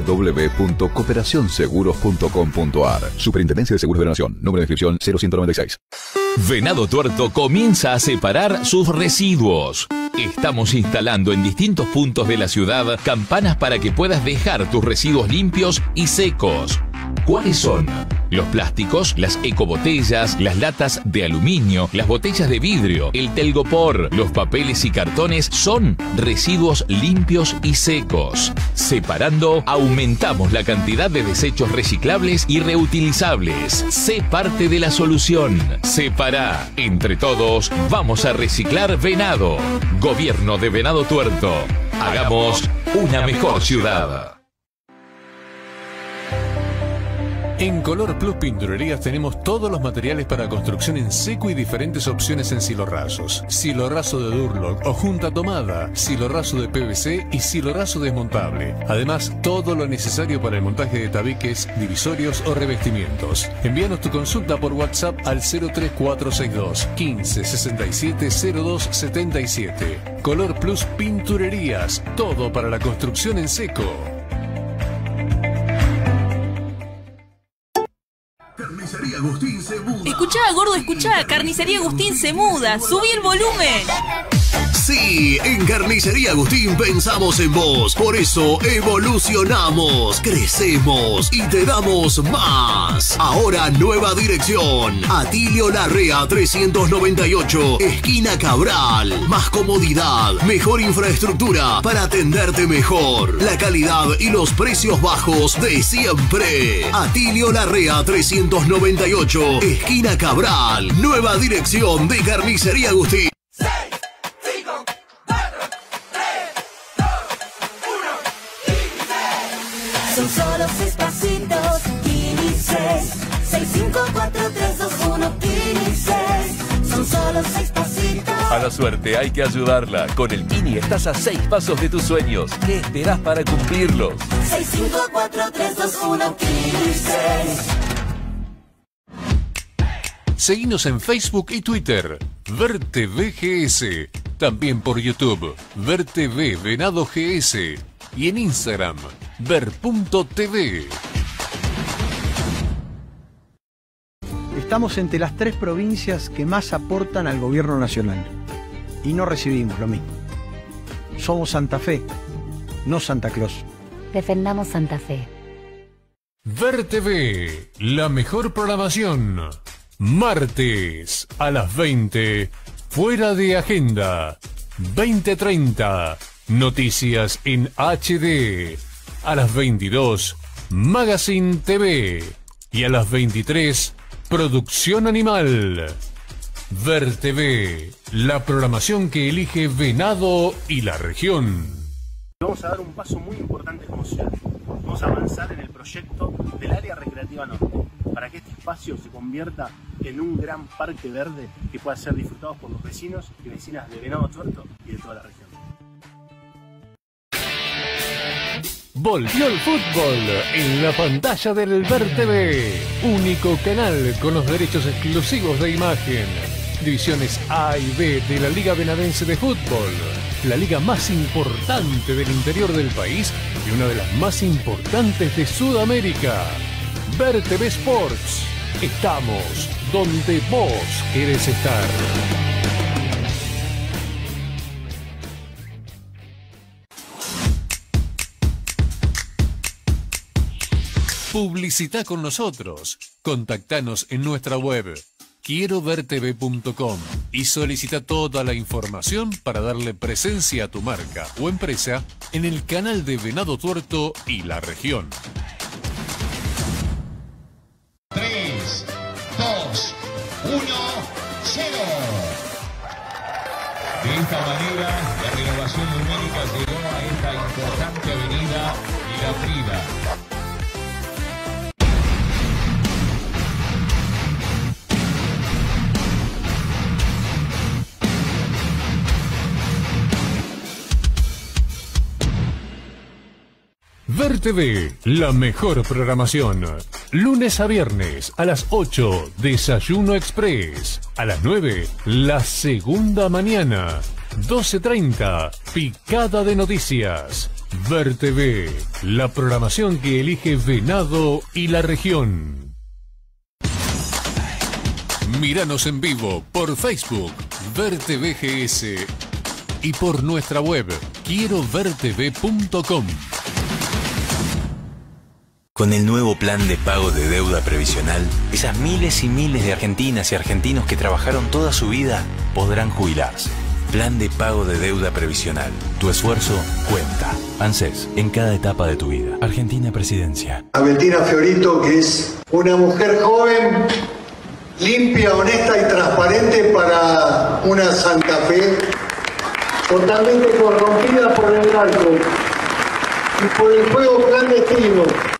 P: www.cooperacionseguros.com.ar. Superintendencia de Seguros de la Nación. Número de inscripción 0196.
F: Venado Tuerto comienza a separar sus residuos. Estamos instalando en distintos puntos de la ciudad campanas para que puedas dejar tus residuos limpios y secos. ¿Cuáles son? Los plásticos, las ecobotellas, las latas de aluminio, las botellas de vidrio, el telgopor, los papeles y cartones son residuos limpios y secos. Separando, aumentamos la cantidad de desechos reciclables y reutilizables. Sé parte de la solución. Separá. Entre todos, vamos a reciclar Venado. Gobierno de Venado Tuerto. Hagamos una mejor ciudad.
A: En Color Plus Pinturerías tenemos todos los materiales para construcción en seco y diferentes opciones en silorrazos. Silorrazo de Durlock o junta tomada, silorrazo de PVC y silorrazo desmontable. Además, todo lo necesario para el montaje de tabiques, divisorios o revestimientos. Envíanos tu consulta por WhatsApp al 03462 15 67 02 77. Color Plus Pinturerías, todo para la construcción en seco.
G: Carnicería Agustín se muda.
H: Escuchá, gordo, escuchá. Carnicería Agustín se muda. Subí el volumen.
G: Sí, en Carnicería Agustín pensamos en vos. Por eso evolucionamos, crecemos y te damos más. Ahora nueva dirección. Atilio Larrea 398, esquina Cabral. Más comodidad, mejor infraestructura para atenderte mejor. La calidad y los precios bajos de siempre. Atilio Larrea 398, esquina Cabral. Nueva dirección de Carnicería Agustín.
E: Son solo 6 pasitos, Kini 6. 654321 Kini 6. Son solo 6 pasitos.
C: A la suerte hay que ayudarla. Con el Kini estás a 6 pasos de tus sueños. ¿Qué esperás para cumplirlos?
E: 654321 Kini 6.
A: Seguinos en Facebook y Twitter, VerTVGS. También por YouTube, VerTV Venado GS. Y en Instagram, ver.tv.
I: Estamos entre las 3 provincias que más aportan al gobierno nacional. Y no recibimos lo mismo. Somos Santa Fe, no Santa Claus.
J: Defendamos Santa Fe.
A: VerTV, la mejor programación. Martes a las 20, fuera de agenda. 20:30, noticias en HD. A las 22, Magazine TV. Y a las 23, Producción Animal. VerTV, la programación que elige Venado y la región.
K: Vamos a dar un paso muy importante como ciudad. Vamos a avanzar en el proyecto del área recreativa norte, para que este espacio se convierta en un gran parque verde que pueda ser disfrutado por los vecinos y vecinas de Venado Tuerto y de toda la región.
A: Volvió el fútbol en la pantalla del VerTV, único canal con los derechos exclusivos de imagen. Divisiones A y B de la Liga Venadense de Fútbol, la liga más importante del interior del país y una de las más importantes de Sudamérica. VerTV Sports, estamos donde vos querés estar. Publicita con nosotros. Contactanos en nuestra web quierovertv.com y solicita toda la información para darle presencia a tu marca o empresa en el canal de Venado Tuerto y la región.
L: 3, 2, 1, 0. De esta manera, la renovación numérica llegó a esta importante avenida La Prida.
A: VerTV, la mejor programación. Lunes a viernes a las 8, Desayuno Express. A las 9, La Segunda Mañana. 12:30, Picada de Noticias. VerTV, la programación que elige Venado y la región. Míranos en vivo por Facebook, VerTVGS, y por nuestra web, quierovertv.com.
M: Con el nuevo plan de pago de deuda previsional, esas miles y miles de argentinas y argentinos que trabajaron toda su vida podrán jubilarse. Plan de pago de deuda previsional. Tu esfuerzo cuenta. ANSES, en cada etapa de tu vida. Argentina Presidencia.
N: A Bettina Fiorito, que es una mujer joven, limpia, honesta y transparente para una Santa Fe totalmente corrompida por el narco y por el juego clandestino.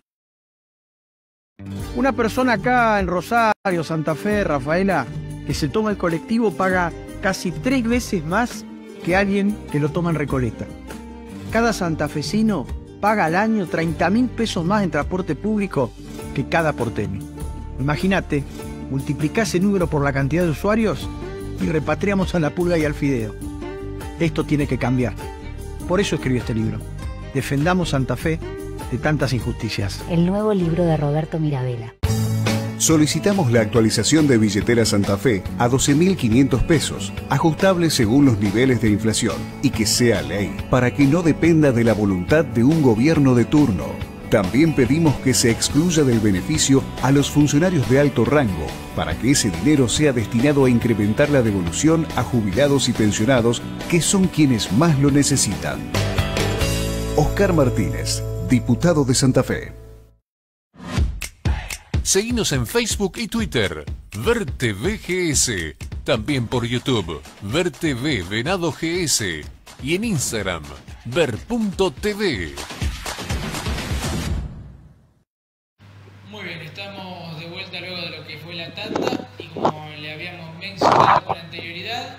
I: Una persona acá en Rosario, Santa Fe, Rafaela, que se toma el colectivo paga casi 3 veces más que alguien que lo toma en Recoleta. Cada santafesino paga al año 30.000 pesos más en transporte público que cada porteño. Imagínate, multiplicá ese número por la cantidad de usuarios y repatriamos a la pulga y al fideo. Esto tiene que cambiar. Por eso escribí este libro. Defendamos Santa Fe de tantas injusticias.
J: El nuevo libro de Roberto Mirabella.
O: Solicitamos la actualización de billetera Santa Fe a 12.500 pesos, ajustable según los niveles de inflación, y que sea ley, para que no dependa de la voluntad de un gobierno de turno. También pedimos que se excluya del beneficio a los funcionarios de alto rango, para que ese dinero sea destinado a incrementar la devolución a jubilados y pensionados, que son quienes más lo necesitan. Oscar Martínez, diputado de Santa Fe.
A: Seguinos en Facebook y Twitter, VerTVGS, también por YouTube, VerTV Venado GS, y en Instagram, ver.tv.
B: Muy bien, estamos de vuelta luego de lo que fue la tanda, y como le habíamos mencionado con anterioridad,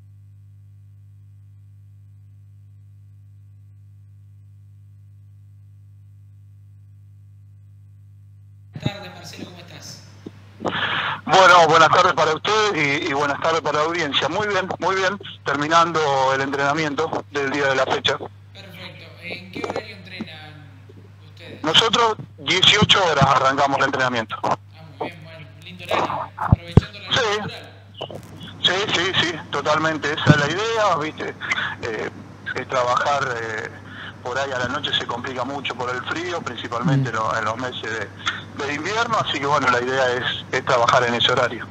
B: Marcelo, ¿cómo estás?
S: Bueno, buenas tardes para usted y buenas tardes para la audiencia. Muy bien, terminando el entrenamiento del día de la fecha.
B: Perfecto. ¿En qué horario entrenan ustedes?
S: Nosotros 18 horas arrancamos el entrenamiento.
B: Ah, muy bien, bueno, lindo horario. Aprovechando la luz natural.
S: Sí, totalmente. Esa es la idea, ¿viste? Trabajar por ahí a la noche se complica mucho por el frío, principalmente en los meses de invierno, así que bueno, la idea es trabajar en ese horario.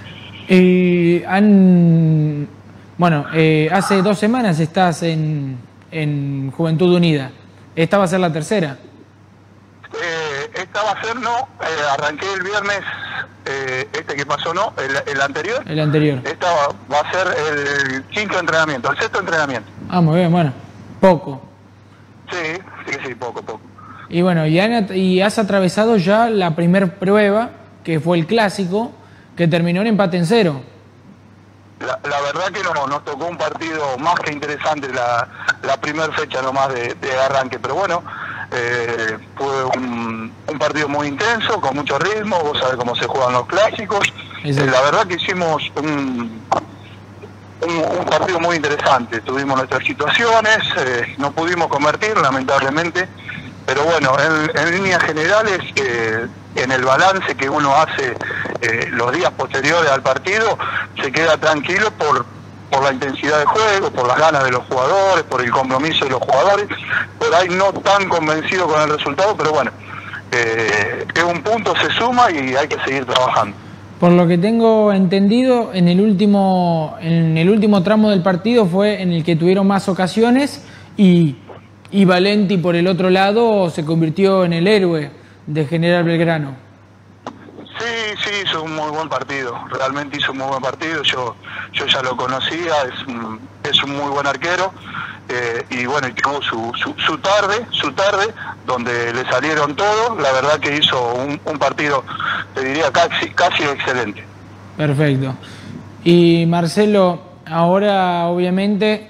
B: Hace 2 semanas estás en Juventud Unida. ¿Esta va a ser la tercera?
S: Esta va a ser, arranqué el viernes, este que pasó el anterior.
B: El anterior.
S: Esta va a ser el 5º entrenamiento, el 6º entrenamiento.
B: Ah, muy bien, bueno, poco.
S: Sí, poco.
B: Y bueno, y has atravesado ya la primer prueba, que fue el clásico, que terminó en empate en 0.
S: La verdad que nos tocó un partido más que interesante la primera fecha nomás de arranque, pero bueno, fue un partido muy intenso, con mucho ritmo, vos sabés cómo se juegan los clásicos. La verdad que hicimos un partido muy interesante, tuvimos nuestras situaciones, no pudimos convertir lamentablemente, pero bueno, en líneas generales, en el balance que uno hace los días posteriores al partido, se queda tranquilo por la intensidad de juego, por las ganas de los jugadores, por el compromiso de los jugadores, por ahí no tan convencido con el resultado, pero bueno, que un punto se suma y hay que seguir trabajando.
B: Por lo que tengo entendido, en el último tramo del partido fue en el que tuvieron más ocasiones y Valenti por el otro lado se convirtió en el héroe de General Belgrano.
S: Sí, hizo un muy buen partido, realmente hizo un muy buen partido, yo ya lo conocía, es un muy buen arquero, y bueno, y tuvo su tarde, donde le salieron todos, la verdad que hizo un partido, te diría, casi excelente.
B: Perfecto. Y Marcelo, ahora obviamente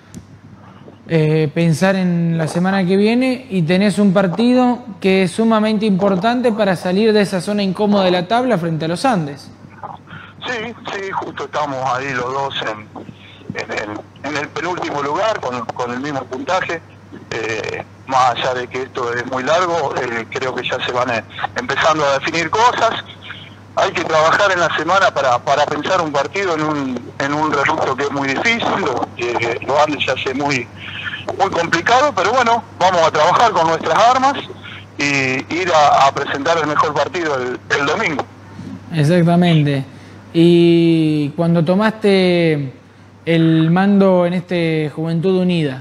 B: pensar en la semana que viene y tenés un partido que es sumamente importante para salir de esa zona incómoda de la tabla frente a los Andes.
S: Sí, justo estamos ahí los dos en el penúltimo lugar con el mismo puntaje. Más allá de que esto es muy largo, creo que ya se van empezando a definir cosas. Hay que trabajar en la semana para pensar un partido en un reducto que es muy difícil, lo Andes se hace muy complicado, pero bueno, vamos a trabajar con nuestras armas y ir a presentar el mejor partido el domingo.
B: Exactamente. Y cuando tomaste el mando en Juventud Unida,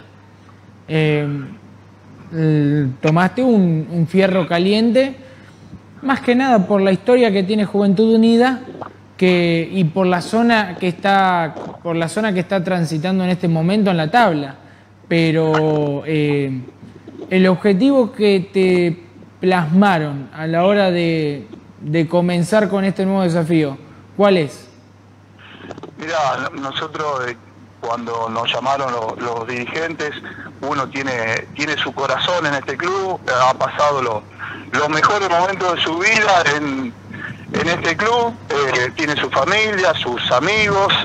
B: tomaste un fierro caliente, más que nada por la historia que tiene Juventud Unida y por la zona que está transitando en este momento en la tabla. Pero el objetivo que te plasmaron a la hora de comenzar con este nuevo desafío, ¿cuál es?
S: Mira, nosotros cuando nos llamaron los dirigentes, uno tiene su corazón en este club, ha pasado los mejores momentos de su vida en este club, tiene su familia, sus amigos,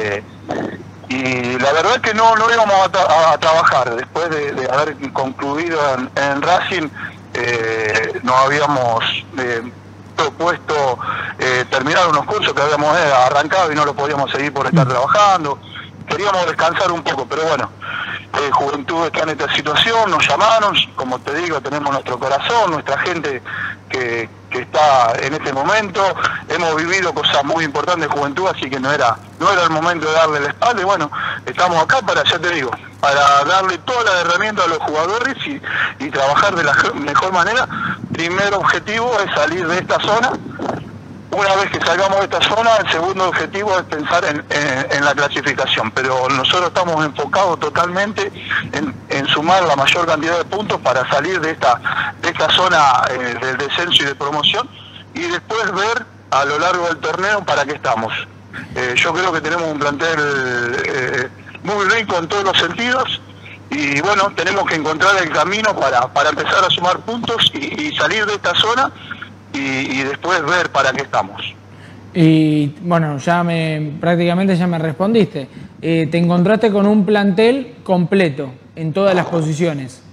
S: y la verdad es que no íbamos a trabajar. Después de haber concluido en Racing, nos habíamos propuesto terminar unos cursos que habíamos arrancado y no lo podíamos seguir por estar trabajando. Queríamos descansar un poco, pero bueno, Juventud está en esta situación, nos llamaron, como te digo, tenemos nuestro corazón, nuestra gente que está en este momento, hemos vivido cosas muy importantes de Juventud, así que no era el momento de darle la espalda, y bueno, estamos acá para, ya te digo, para darle toda la herramienta a los jugadores y trabajar de la mejor manera. Primer objetivo es salir de esta zona. Una vez que salgamos de esta zona, el segundo objetivo es pensar en la clasificación, pero nosotros estamos enfocados totalmente en sumar la mayor cantidad de puntos para salir de esta zona del descenso y de promoción, y después ver a lo largo del torneo para qué estamos. Yo creo que tenemos un plantel muy rico en todos los sentidos, y bueno, tenemos que encontrar el camino para empezar a sumar puntos y salir de esta zona, y después ver para qué estamos.
B: Y bueno, prácticamente ya me respondiste. Te encontraste con un plantel completo en todas las posiciones.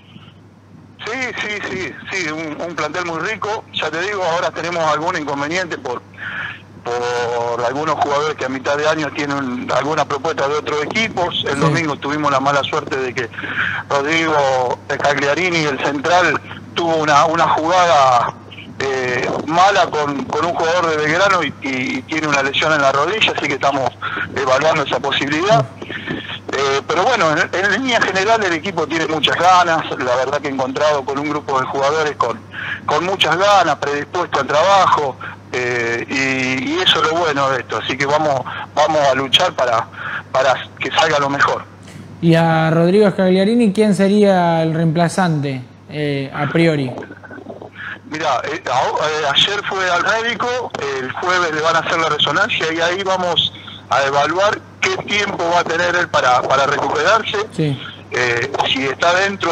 S: Sí, un plantel muy rico. Ya te digo, ahora tenemos algún inconveniente por algunos jugadores que a mitad de año tienen alguna propuesta de otros equipos. El domingo tuvimos la mala suerte de que Rodrigo Cagliarini, el central, tuvo una jugada mala con un jugador de Belgrano y tiene una lesión en la rodilla, así que estamos evaluando esa posibilidad. Pero bueno, en línea general el equipo tiene muchas ganas. La verdad que he encontrado con un grupo de jugadores con muchas ganas, predispuestos al trabajo, y eso es lo bueno de esto. Así que vamos a luchar para que salga lo mejor.
B: Y a Rodrigo Cagliarini, ¿quién sería el reemplazante a priori?
S: Mira, ayer fue al médico, el jueves le van a hacer la resonancia y ahí vamos a evaluar qué tiempo va a tener él para recuperarse. Sí. Si está dentro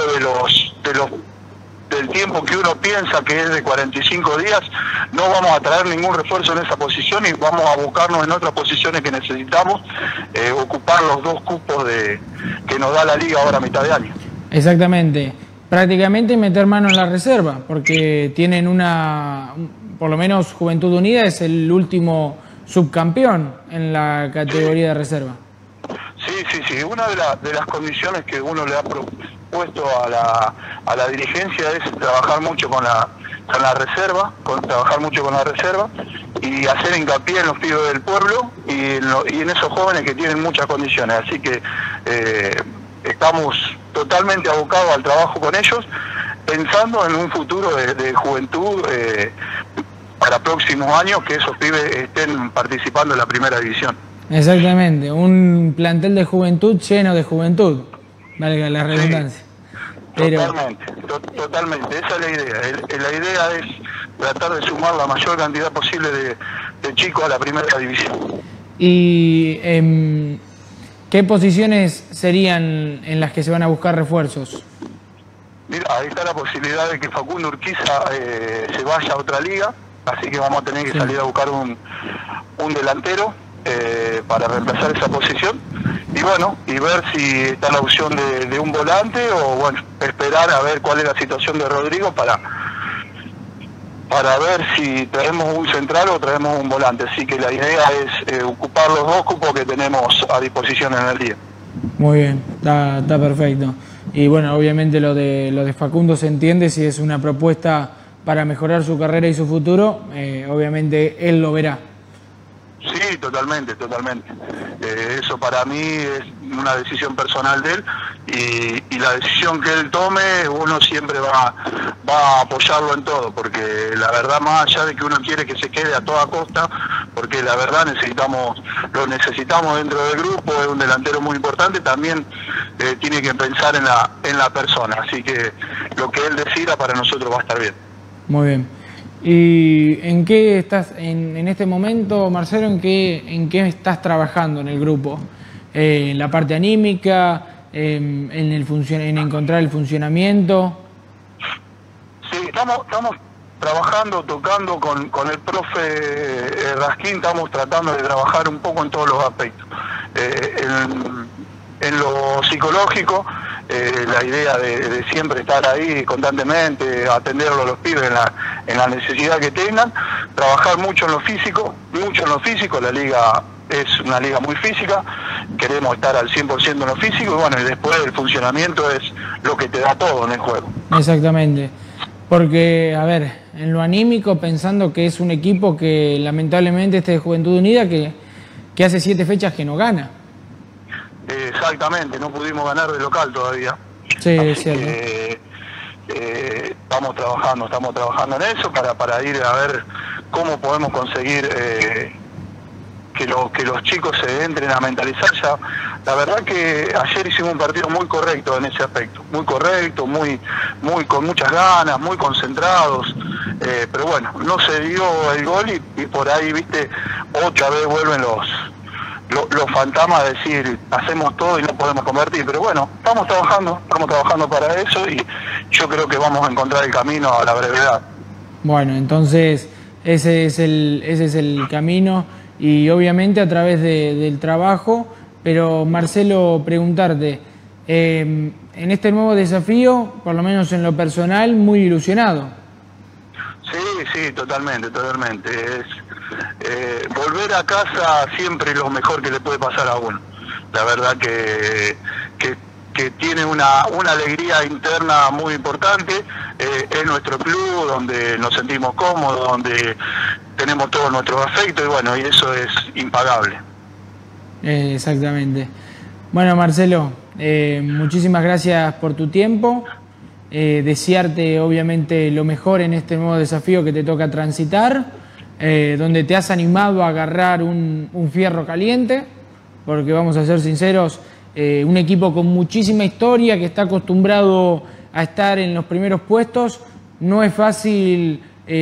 S: del tiempo que uno piensa que es de 45 días, no vamos a traer ningún refuerzo en esa posición y vamos a buscarnos en otras posiciones que necesitamos, ocupar los 2 cupos que nos da la liga ahora a mitad de año.
B: Exactamente. Prácticamente meter mano en la reserva, porque tienen por lo menos Juventud Unida es el último subcampeón en la categoría de reserva.
S: Sí, una de las condiciones que uno le ha propuesto a la dirigencia es trabajar mucho con la reserva, y hacer hincapié en los pibes del pueblo y en esos jóvenes que tienen muchas condiciones, así que estamos totalmente abocados al trabajo con ellos, pensando en un futuro de Juventud para próximos años, que esos pibes estén participando en la primera división.
B: Exactamente, un plantel de Juventud lleno de juventud, valga la redundancia.
S: Sí, totalmente, esa es la idea. La idea es tratar de sumar la mayor cantidad posible de chicos a la primera división.
B: Y ¿qué posiciones serían en las que se van a buscar refuerzos?
S: Mira, ahí está la posibilidad de que Facundo Urquiza se vaya a otra liga, así que vamos a tener que salir a buscar un delantero para reemplazar esa posición, y bueno, y ver si está la opción de un volante, o bueno, esperar a ver cuál es la situación de Rodrigo para ver si traemos un central o traemos un volante. Así que la idea es ocupar los 2 cupos que tenemos a disposición en el día.
B: Muy bien, está perfecto. Y bueno, obviamente lo de Facundo se entiende, si es una propuesta para mejorar su carrera y su futuro, obviamente él lo verá.
S: Sí, totalmente. Eso para mí es una decisión personal de él y la decisión que él tome uno siempre va a apoyarlo en todo, porque la verdad, más allá de que uno quiere que se quede a toda costa, porque la verdad lo necesitamos dentro del grupo, es un delantero muy importante, también tiene que pensar en la persona, así que lo que él decida para nosotros va a estar bien.
B: Muy bien. ¿Y en qué estás en este momento, Marcelo? ¿En qué estás trabajando en el grupo? ¿En la parte anímica? ¿En encontrar el funcionamiento?
S: Sí, estamos trabajando, tocando con el profe Raskin, estamos tratando de trabajar un poco en todos los aspectos. En lo psicológico, la idea de siempre estar ahí constantemente, atenderlo a los pibes en la necesidad que tengan, trabajar mucho en lo físico, la liga es una liga muy física, queremos estar al 100% en lo físico y bueno, y después el funcionamiento es lo que te da todo en el juego.
B: Exactamente, porque, a ver, en lo anímico, pensando que es un equipo que lamentablemente de Juventud Unida que hace 7 fechas que no gana.
S: Exactamente, no pudimos ganar de local todavía.
B: Sí, es cierto.
S: Estamos trabajando en eso para ir a ver cómo podemos conseguir que los chicos se entren a mentalizar ya. La verdad que ayer hicimos un partido muy correcto en ese aspecto, muy correcto, muy con muchas ganas, muy concentrados, pero bueno, no se dio el gol y por ahí, viste, otra vez vuelven los fantasmas a decir, hacemos todo y no podemos convertir, pero bueno, estamos trabajando para eso y yo creo que vamos a encontrar el camino a la brevedad.
B: Bueno, entonces ese es el camino y obviamente a través del trabajo, pero Marcelo, preguntarte, en este nuevo desafío, por lo menos en lo personal, muy ilusionado.
S: Sí, totalmente. Volver a casa siempre es lo mejor que le puede pasar a uno. La verdad que tiene una alegría interna muy importante. Es nuestro club donde nos sentimos cómodos, donde tenemos todos nuestros afectos y bueno, y eso es impagable.
B: Exactamente. Bueno, Marcelo, muchísimas gracias por tu tiempo. Desearte obviamente lo mejor en este nuevo desafío que te toca transitar, donde te has animado a agarrar un fierro caliente, porque vamos a ser sinceros, un equipo con muchísima historia que está acostumbrado a estar en los primeros puestos, no es fácil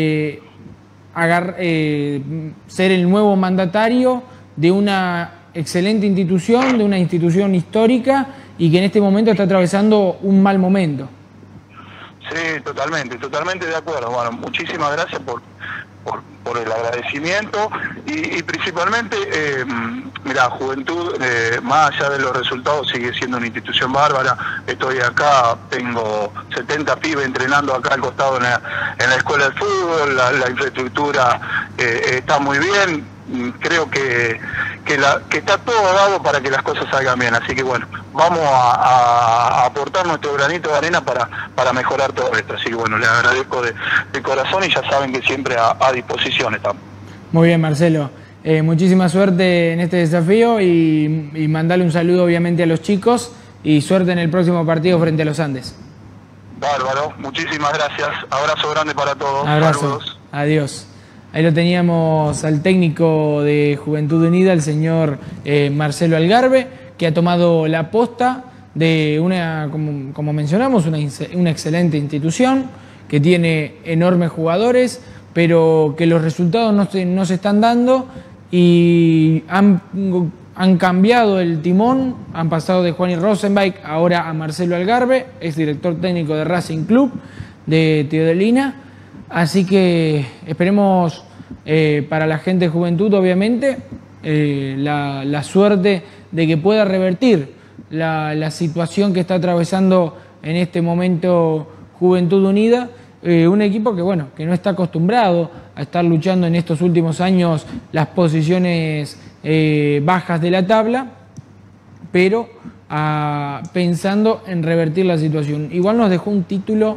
B: ser el nuevo mandatario de una excelente institución, de una institución histórica y que en este momento está atravesando un mal momento.
S: Sí, totalmente de acuerdo. Bueno, muchísimas gracias por el agradecimiento y principalmente, mira, Juventud, más allá de los resultados, sigue siendo una institución bárbara. Estoy acá, tengo 70 pibes entrenando acá al costado en la escuela de fútbol, la infraestructura está muy bien. Creo que está todo dado para que las cosas salgan bien, así que bueno, vamos a aportar nuestro granito de arena para mejorar todo esto, así que bueno, les agradezco de corazón y ya saben que siempre a disposición estamos.
B: Muy bien, Marcelo, muchísima suerte en este desafío y mandale un saludo obviamente a los chicos y suerte en el próximo partido frente a los Andes.
S: Bárbaro, muchísimas gracias, abrazo grande para todos.
B: Abrazo.
S: Saludos.
B: Adiós. Ahí lo teníamos al técnico de Juventud Unida, el señor Marcelo Algarve, que ha tomado la posta de como mencionamos, una excelente institución, que tiene enormes jugadores, pero que los resultados no se están dando y han cambiado el timón, han pasado de Juan Rosenbach ahora a Marcelo Algarve, ex director técnico de Racing Club de Teodelina. Así que esperemos para la gente de Juventud, obviamente, la suerte de que pueda revertir la situación que está atravesando en este momento Juventud Unida, un equipo que no está acostumbrado a estar luchando en estos últimos años las posiciones bajas de la tabla, pero pensando en revertir la situación. Igual nos dejó un título,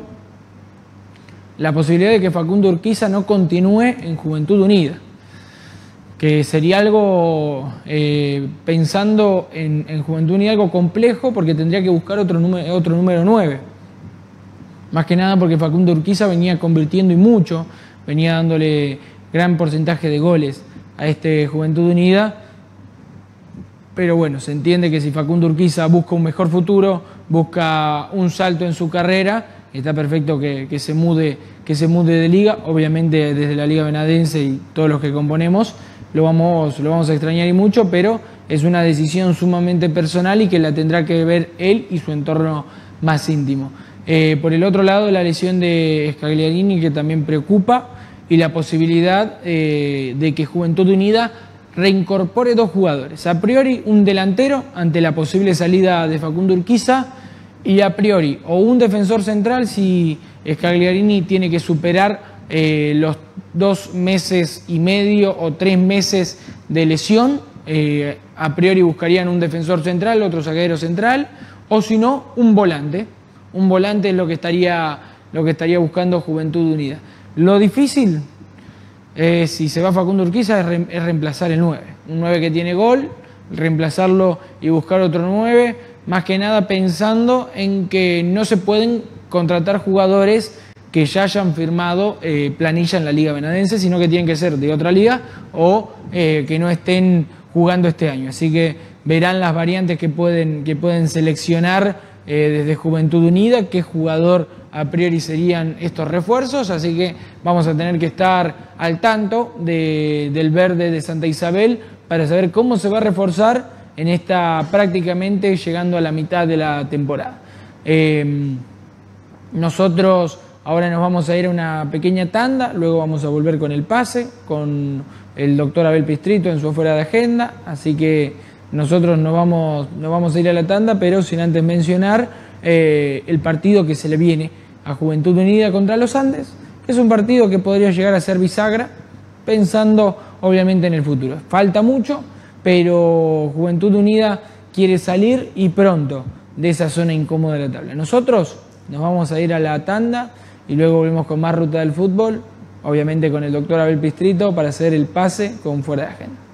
B: la posibilidad de que Facundo Urquiza no continúe en Juventud Unida, que sería algo, pensando en Juventud Unida, algo complejo, porque tendría que buscar otro número 9. Más que nada porque Facundo Urquiza venía convirtiendo y mucho, venía dándole gran porcentaje de goles a este Juventud Unida. Pero bueno, se entiende que si Facundo Urquiza busca un mejor futuro, busca un salto en su carrera, está perfecto que se mude de liga. Obviamente desde la Liga Venadense y todos los que componemos lo vamos a extrañar y mucho, pero es una decisión sumamente personal y que la tendrá que ver él y su entorno más íntimo. Por el otro lado, la lesión de Scagliarini, que también preocupa, y la posibilidad de que Juventud Unida reincorpore 2 jugadores. A priori un delantero ante la posible salida de Facundo Urquiza, y a priori o un defensor central si Scagliarini tiene que superar los 2 meses y medio o 3 meses de lesión. A priori buscarían un defensor central, otro zaguero central, o si no, un volante. Un volante es lo que estaría buscando Juventud Unida. Lo difícil, si se va Facundo Urquiza, es reemplazar el 9. Un 9 que tiene gol, reemplazarlo y buscar otro 9, más que nada pensando en que no se pueden contratar jugadores que ya hayan firmado planilla en la Liga Venadense, sino que tienen que ser de otra liga o que no estén jugando este año. Así que verán las variantes que pueden seleccionar desde Juventud Unida, qué jugador a priori serían estos refuerzos. Así que vamos a tener que estar al tanto del verde de Santa Isabel para saber cómo se va a reforzar en esta prácticamente llegando a la mitad de la temporada. Nosotros ahora nos vamos a ir a una pequeña tanda, luego vamos a volver con el pase, con el doctor Abel Pistrito en su afuera de agenda, así que nosotros nos vamos a ir a la tanda, pero sin antes mencionar el partido que se le viene a Juventud Unida contra los Andes, que es un partido que podría llegar a ser bisagra, pensando obviamente en el futuro. Falta mucho, pero Juventud Unida quiere salir y pronto de esa zona incómoda de la tabla. Nosotros nos vamos a ir a la tanda y luego volvemos con más Ruta del Fútbol, obviamente con el doctor Abel Pistrito, para hacer el pase con fuera de agenda.